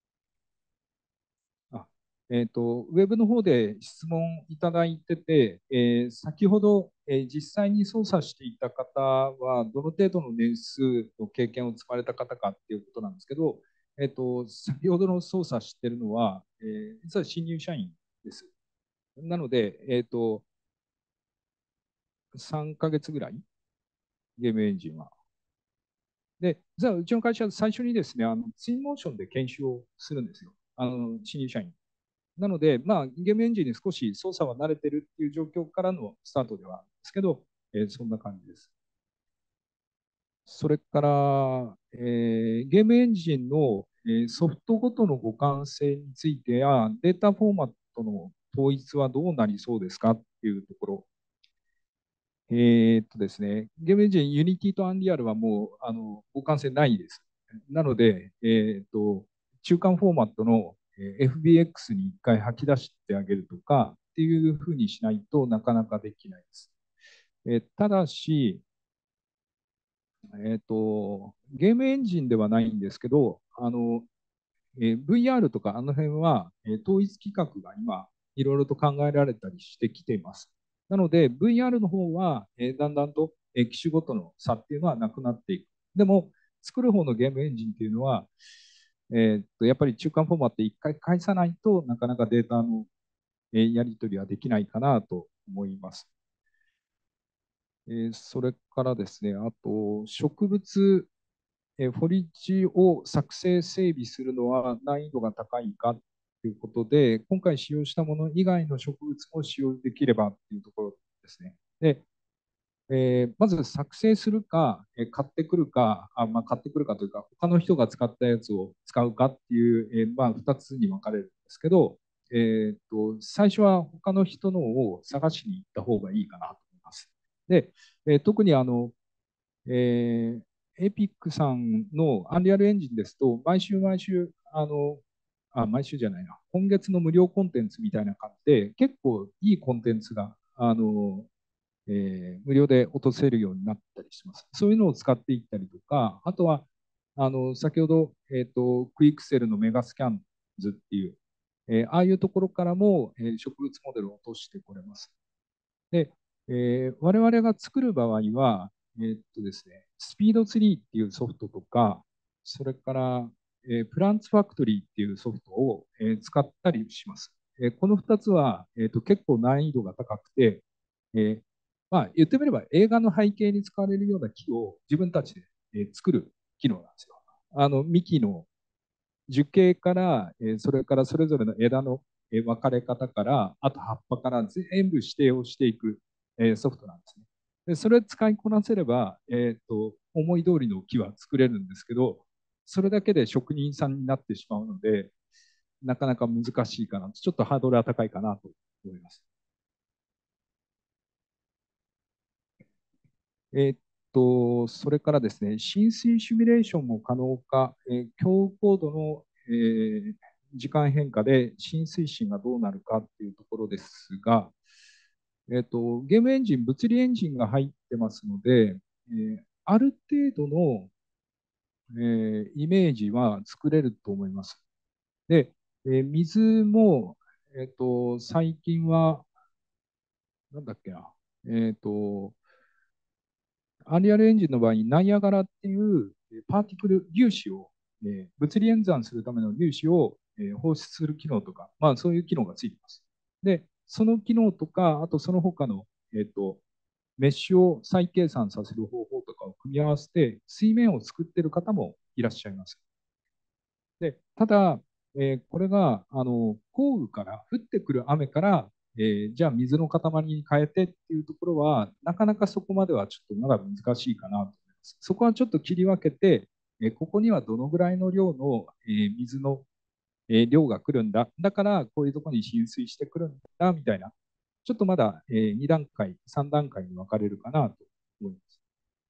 あウェブの方で質問いただいてて、先ほど、実際に操作していた方は、どの程度の年数の経験を積まれた方かっていうことなんですけど、先ほどの操作しているのは、実は新入社員です。なので、3ヶ月ぐらい、ゲームエンジンは。で、実はうちの会社は最初にですね、ツインモーションで研修をするんですよ。新入社員。なので、まあ、ゲームエンジンに少し操作は慣れてるっていう状況からのスタートではあるんですけど、そんな感じです。それから、ゲームエンジンの、ソフトごとの互換性についてや、データフォーマットの統一はどうなりそうですかっていうところ。ですね、ゲームエンジン、ユニティとアンリアルはもう互換性ないです。なので、中間フォーマットの FBX に一回吐き出してあげるとかっていうふうにしないとなかなかできないです。ただし、ゲームエンジンではないんですけど、VR とかあの辺は、統一規格が今、いろいろと考えられたりしてきています。なので、VR の方は、だんだんと、機種ごとの差っていうのはなくなっていく。でも、作る方のゲームエンジンっていうのは、やっぱり中間フォーマット一回返さないとなかなかデータの、やり取りはできないかなと思います。それからですね、あと、植物フォリッジを作成整備するのは難易度が高いかということで、今回使用したもの以外の植物も使用できればというところですね。で、まず作成するか、買ってくるか、買ってくるかというか、他の人が使ったやつを使うかっていう、2つに分かれるんですけど、最初は他の人のを探しに行った方がいいかなと思います。で、特にエピックさんのアンリアルエンジンですと、毎週毎週、毎週じゃないな、今月の無料コンテンツみたいな感じで、結構いいコンテンツが、無料で落とせるようになったりします。そういうのを使っていったりとか、あとは、先ほど、クイックセルのメガスキャンズっていう、ああいうところからも、植物モデルを落としてこれます。で、我々が作る場合は、ですね、スピードツリーっていうソフトとか、それから、プランツファクトリーっていうソフトを、使ったりします。この2つは、結構難易度が高くて、 まあ、言ってみれば映画の背景に使われるような木を自分たちで作る機能なんですよ。幹の樹形から、それからそれぞれの枝の分かれ方から、あと葉っぱから全部指定をしていくソフトなんですね。でそれを使いこなせれば、思い通りの木は作れるんですけど、それだけで職人さんになってしまうので、なかなか難しいかな、ちょっとハードルは高いかなと思います。それからですね、浸水シミュレーションも可能か、強高度の、時間変化で浸水深がどうなるかっていうところですが、ゲームエンジン、物理エンジンが入ってますので、ある程度の、イメージは作れると思います。で、水も、最近は、なんだっけな、アンリアルエンジンの場合、ナイアガラっていうパーティクル粒子を、物理演算するための粒子を、放出する機能とか、まあ、そういう機能がついています。で、その機能とか、あとその他の、メッシュを再計算させる方法とかを組み合わせて、水面を作っている方もいらっしゃいます。で、ただ、これが降雨から降ってくる雨から、じゃあ水の塊に変えてっていうところはなかなかそこまではちょっとまだ難しいかなと思います。そこはちょっと切り分けて、ここにはどのぐらいの量の、水の、量が来るんだ、だからこういうところに浸水してくるんだみたいな、ちょっとまだ、2段階3段階に分かれるかなと思います。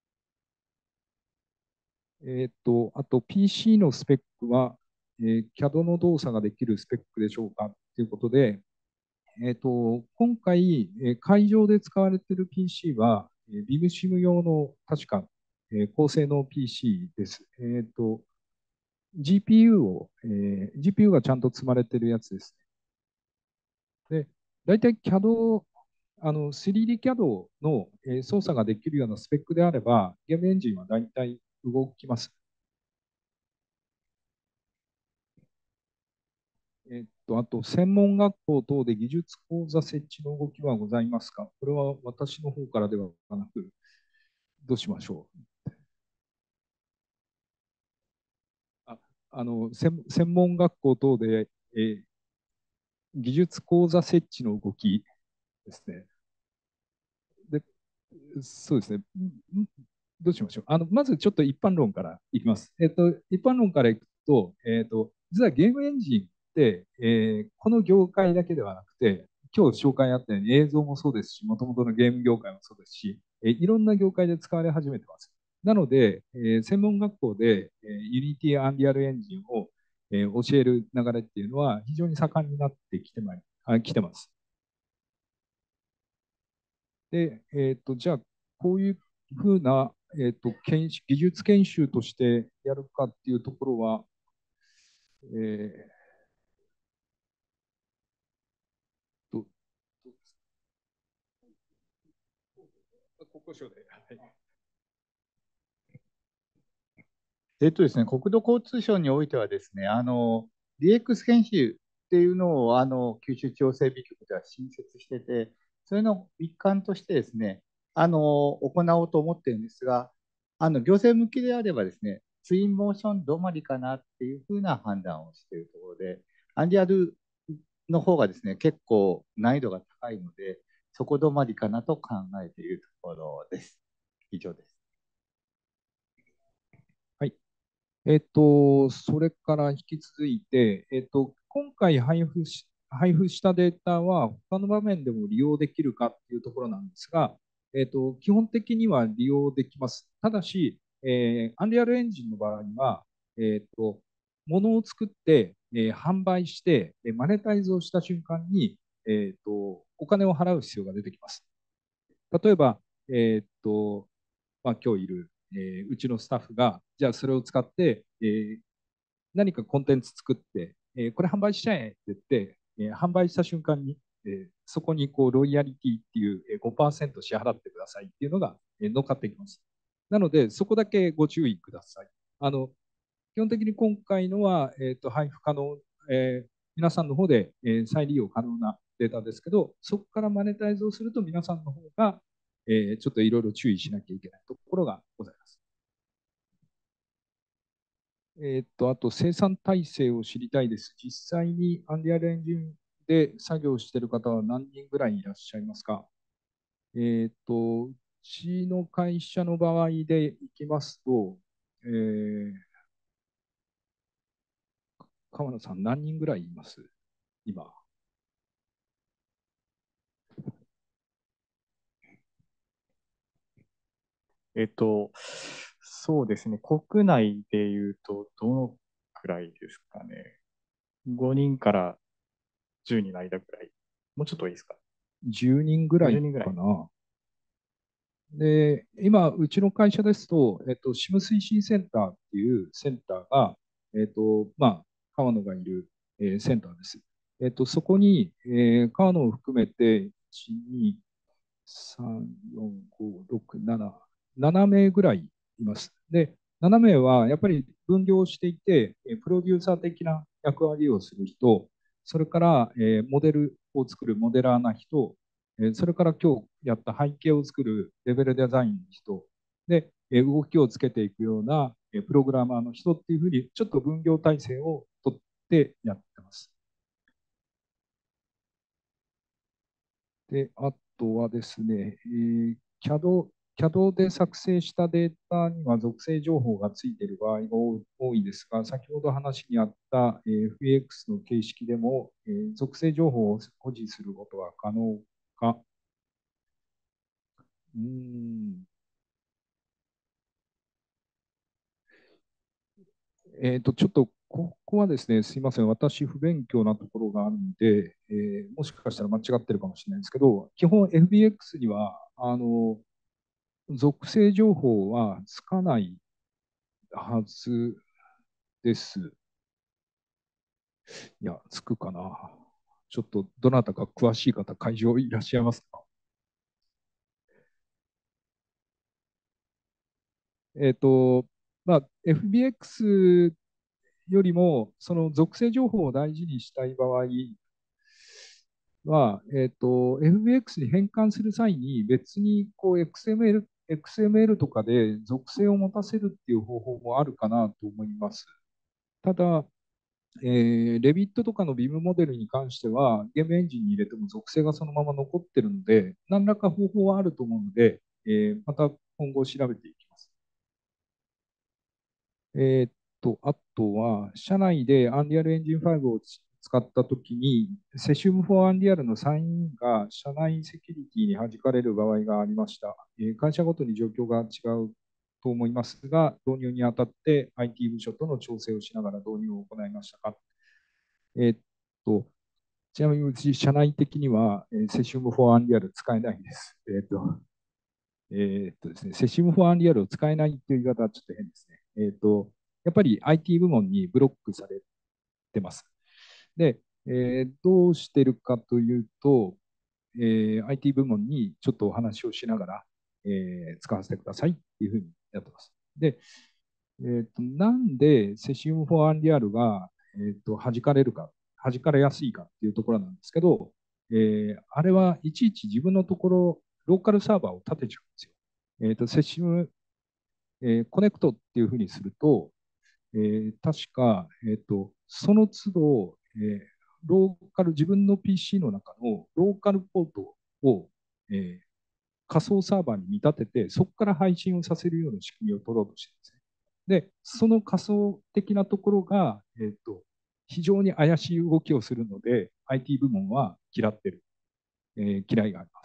あと PC のスペックは、CAD の動作ができるスペックでしょうかということで、今回、会場で使われている PC は、ビムシム用の確か、高性能 PC です。GPU がちゃんと積まれているやつですね。で、大体 CAD、3D CAD の操作ができるようなスペックであれば、ゲームエンジンは大体動きます。あと、専門学校等で技術講座設置の動きはございますか？これは私の方からではなく、どうしましょう。あ専門学校等で、技術講座設置の動きですね。で、そうですね。どうしましょう。まずちょっと一般論からいきます。一般論からいくと、実はゲームエンジンって、この業界だけではなくて、今日紹介あったように映像もそうですし、もともとのゲーム業界もそうですし、いろんな業界で使われ始めてます。なので、専門学校で、Unity や Unreal エンジンを、教える流れっていうのは非常に盛んになってきてます。で、じゃあ、こういうふうな、技術研修としてやるかっていうところは、えー、国交省で、はい。
ですね、国土交通省においてはですね、DX 研修っていうのを九州地方整備局では新設してて、それの一環としてですね、行おうと思ってるんですが、行政向きであればですね、ツインモーション止まりかなっていうふうな判断をしているところで、アンリアルの方がですね、結構難易度が高いので、そこ止まりかなと考えているところです。以上です。
はい。それから引き続いて、今回配布したデータは他の場面でも利用できるかっていうところなんですが、基本的には利用できます。ただし、アンリアルエンジンの場合は、物を作って、販売して、マネタイズをした瞬間に、お金を払う必要が出てきます。例えば、今日いる、うちのスタッフが、じゃあそれを使って、何かコンテンツ作って、これ販売しちゃえって言って、販売した瞬間に、そこにこうロイヤリティっていう5%支払ってくださいっていうのが、乗っかってきます。なので、そこだけご注意ください。基本的に今回のは、配布可能、皆さんの方で、再利用可能なデータですけど、そこからマネタイズをすると皆さんの方が、 ちょっといろいろ注意しなきゃいけないところがございます。あと生産体制を知りたいです。実際にアンリアルエンジンで作業している方は何人ぐらいいらっしゃいますか？うちの会社の場合でいきますと、川野さん何人ぐらいいます今？
えっと、そうですね。国内で言うと、どのくらいですかね。5人から10人の間くらい。もうちょっといいですか？
10人ぐら
50
い
人ぐらい。
かな。で、今、うちの会社ですと、SIM 推進センターっていうセンターが、川野がいる、センターです。そこに、川野を含めて、1、2、3、4、5、6、7、7名ぐらいいます。で、7名はやっぱり分業していて、プロデューサー的な役割をする人、それから、モデルを作るモデラーな人、それから今日やった背景を作るレベルデザインの人、で、動きをつけていくようなプログラマーの人っていうふうに、ちょっと分業体制をとってやってます。で、あとはですね、CAD で作成したデータには属性情報がついている場合が多いですが、先ほど話にあった FEX の形式でも、属性情報を保持することは可能か。うーんちょっとここはですね、すいません、私、不勉強なところがあるので、もしかしたら間違ってるかもしれないんですけど、基本 FBX には、属性情報はつかないはずです。いや、つくかな。ちょっとどなたか詳しい方、会場いらっしゃいますか？えっと、FBX よりも、その属性情報を大事にしたい場合は、FBX に変換する際に別にこう XML とかで属性を持たせるっていう方法もあるかなと思います。ただ、レビットとかのビ i ムモデルに関しては、ゲームエンジンに入れても属性がそのまま残っているので、何らか方法はあると思うので、また今後調べていきます。あとは、社内で Unreal Engine 5を使ったときに、Session for Unreal のサインが社内セキュリティに弾かれる場合がありました。会社ごとに状況が違うと思いますが、導入にあたって IT 部署との調整をしながら導入を行いましたか？えーっと、ちなみにうち社内的には、セシウム for Unreal 使えないです。ですね、セシウム for Unreal を使えないという言い方はちょっと変ですね。やっぱり IT 部門にブロックされてます。で、どうしてるかというと、IT 部門にちょっとお話をしながら、使わせてくださいっていうふうにやってます。で、なんでセシウム・フォー・アンリアルが、弾かれるか、弾かれやすいかっていうところなんですけど、あれはいちいち自分のところ、ローカルサーバーを立てちゃうんですよ。セシウム、コネクトっていうふうにすると、確か、その都度、自分の PC の中のローカルポートを、仮想サーバーに見立てて、そこから配信をさせるような仕組みを取ろうとしてるんですね。で、その仮想的なところが、非常に怪しい動きをするので、IT 部門は嫌ってる、嫌いがあります。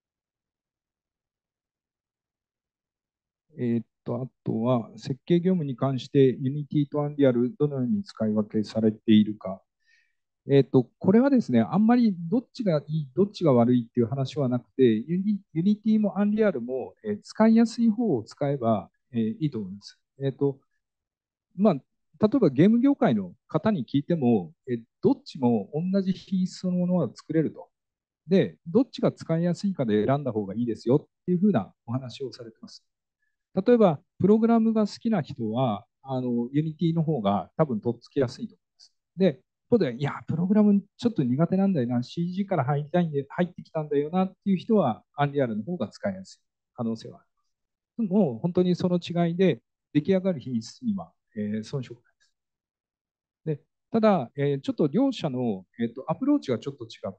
あとは、設計業務に関して Unity と Unreal どのように使い分けされているか。これはですね、あんまりどっちがいい、どっちが悪いっていう話はなくて、Unity も Unreal も、使いやすい方を使えば、いいと思います。まあ、例えばゲーム業界の方に聞いても、どっちも同じ品質のものは作れると。で、どっちが使いやすいかで選んだ方がいいですよっていうふうなお話をされてます。例えば、プログラムが好きな人は、Unity の方が多分とっつきやすいと思います。で、 方で、いや、プログラムちょっと苦手なんだよな、CG から入りたいんで、入ってきたんだよなっていう人は、アンリアルの方が使いやすい可能性はある。もう本当にその違いで、出来上がる品質には、遜色ないです。でただ、ちょっと両者の、アプローチがちょっと違って、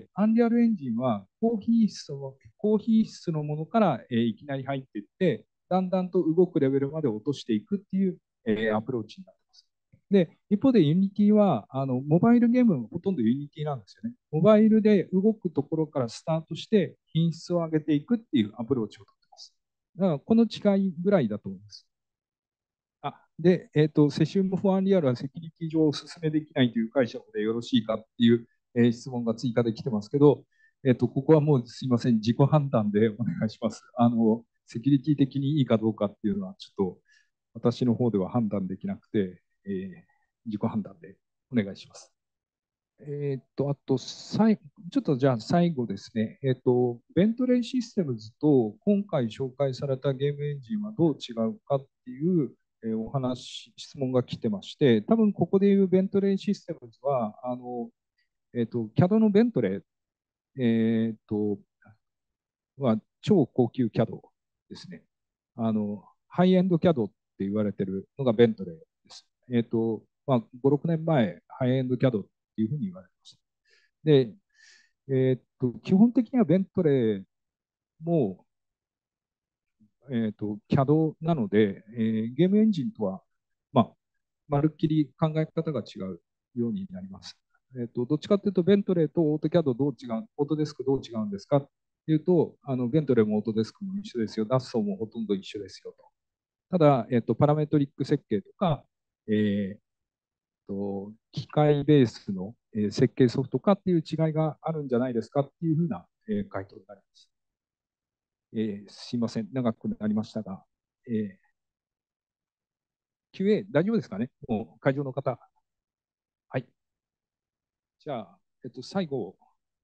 アンリアルエンジンは高品質のものから、いきなり入っていって、だんだんと動くレベルまで落としていくっていう、アプローチになっています。で、一方でユニティはモバイルゲームほとんどユニティなんですよね。モバイルで動くところからスタートして品質を上げていくっていうアプローチをとっています。だからこの違いぐらいだと思います。で、セシウム・フォー・アンリアルはセキュリティ上お勧めできないという解釈でよろしいかっていう、質問が追加できてますけど、ここはもうすいません、自己判断でお願いします。セキュリティ的にいいかどうかっていうのは、ちょっと私の方では判断できなくて、自己判断でお願いします。あとちょっとじゃあ最後ですね、ベントレイシステムズと今回紹介されたゲームエンジンはどう違うかっていうお話、質問が来てまして、多分ここでいうベントレイシステムズは、CAD のベントレイ、は超高級 CAD ですね。ハイエンド CAD って言われてるのがベントレイです。5、6年前、ハイエンド CAD っていうふうに言われました。で、基本的にはベントレーも、CAD なので、ゲームエンジンとは、まあ、まるっきり考え方が違うようになります。どっちかというと、ベントレーとオートキャドどう違う、オートデスクどう違うんですかっていうと、ベントレーもオートデスクも一緒ですよ、ダッソーもほとんど一緒ですよと。ただ、パラメトリック設計とか、機械ベースの設計ソフトかっていう違いがあるんじゃないですかっていうふうな回答になります。すいません、長くなりましたが、QA 大丈夫ですかね、もう会場の方。はい。じゃあ、最後。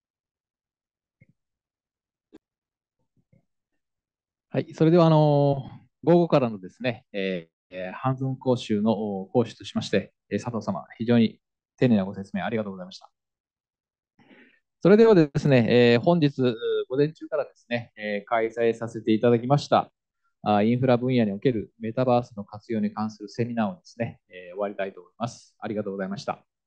はい、それでは午後からのですね、ハンズオン講習の講師としまして、佐藤様、非常に丁寧なご説明ありがとうございました。それではですね、本日午前中からですね、開催させていただきましたインフラ分野におけるメタバースの活用に関するセミナーをですね、終わりたいと思います。ありがとうございました。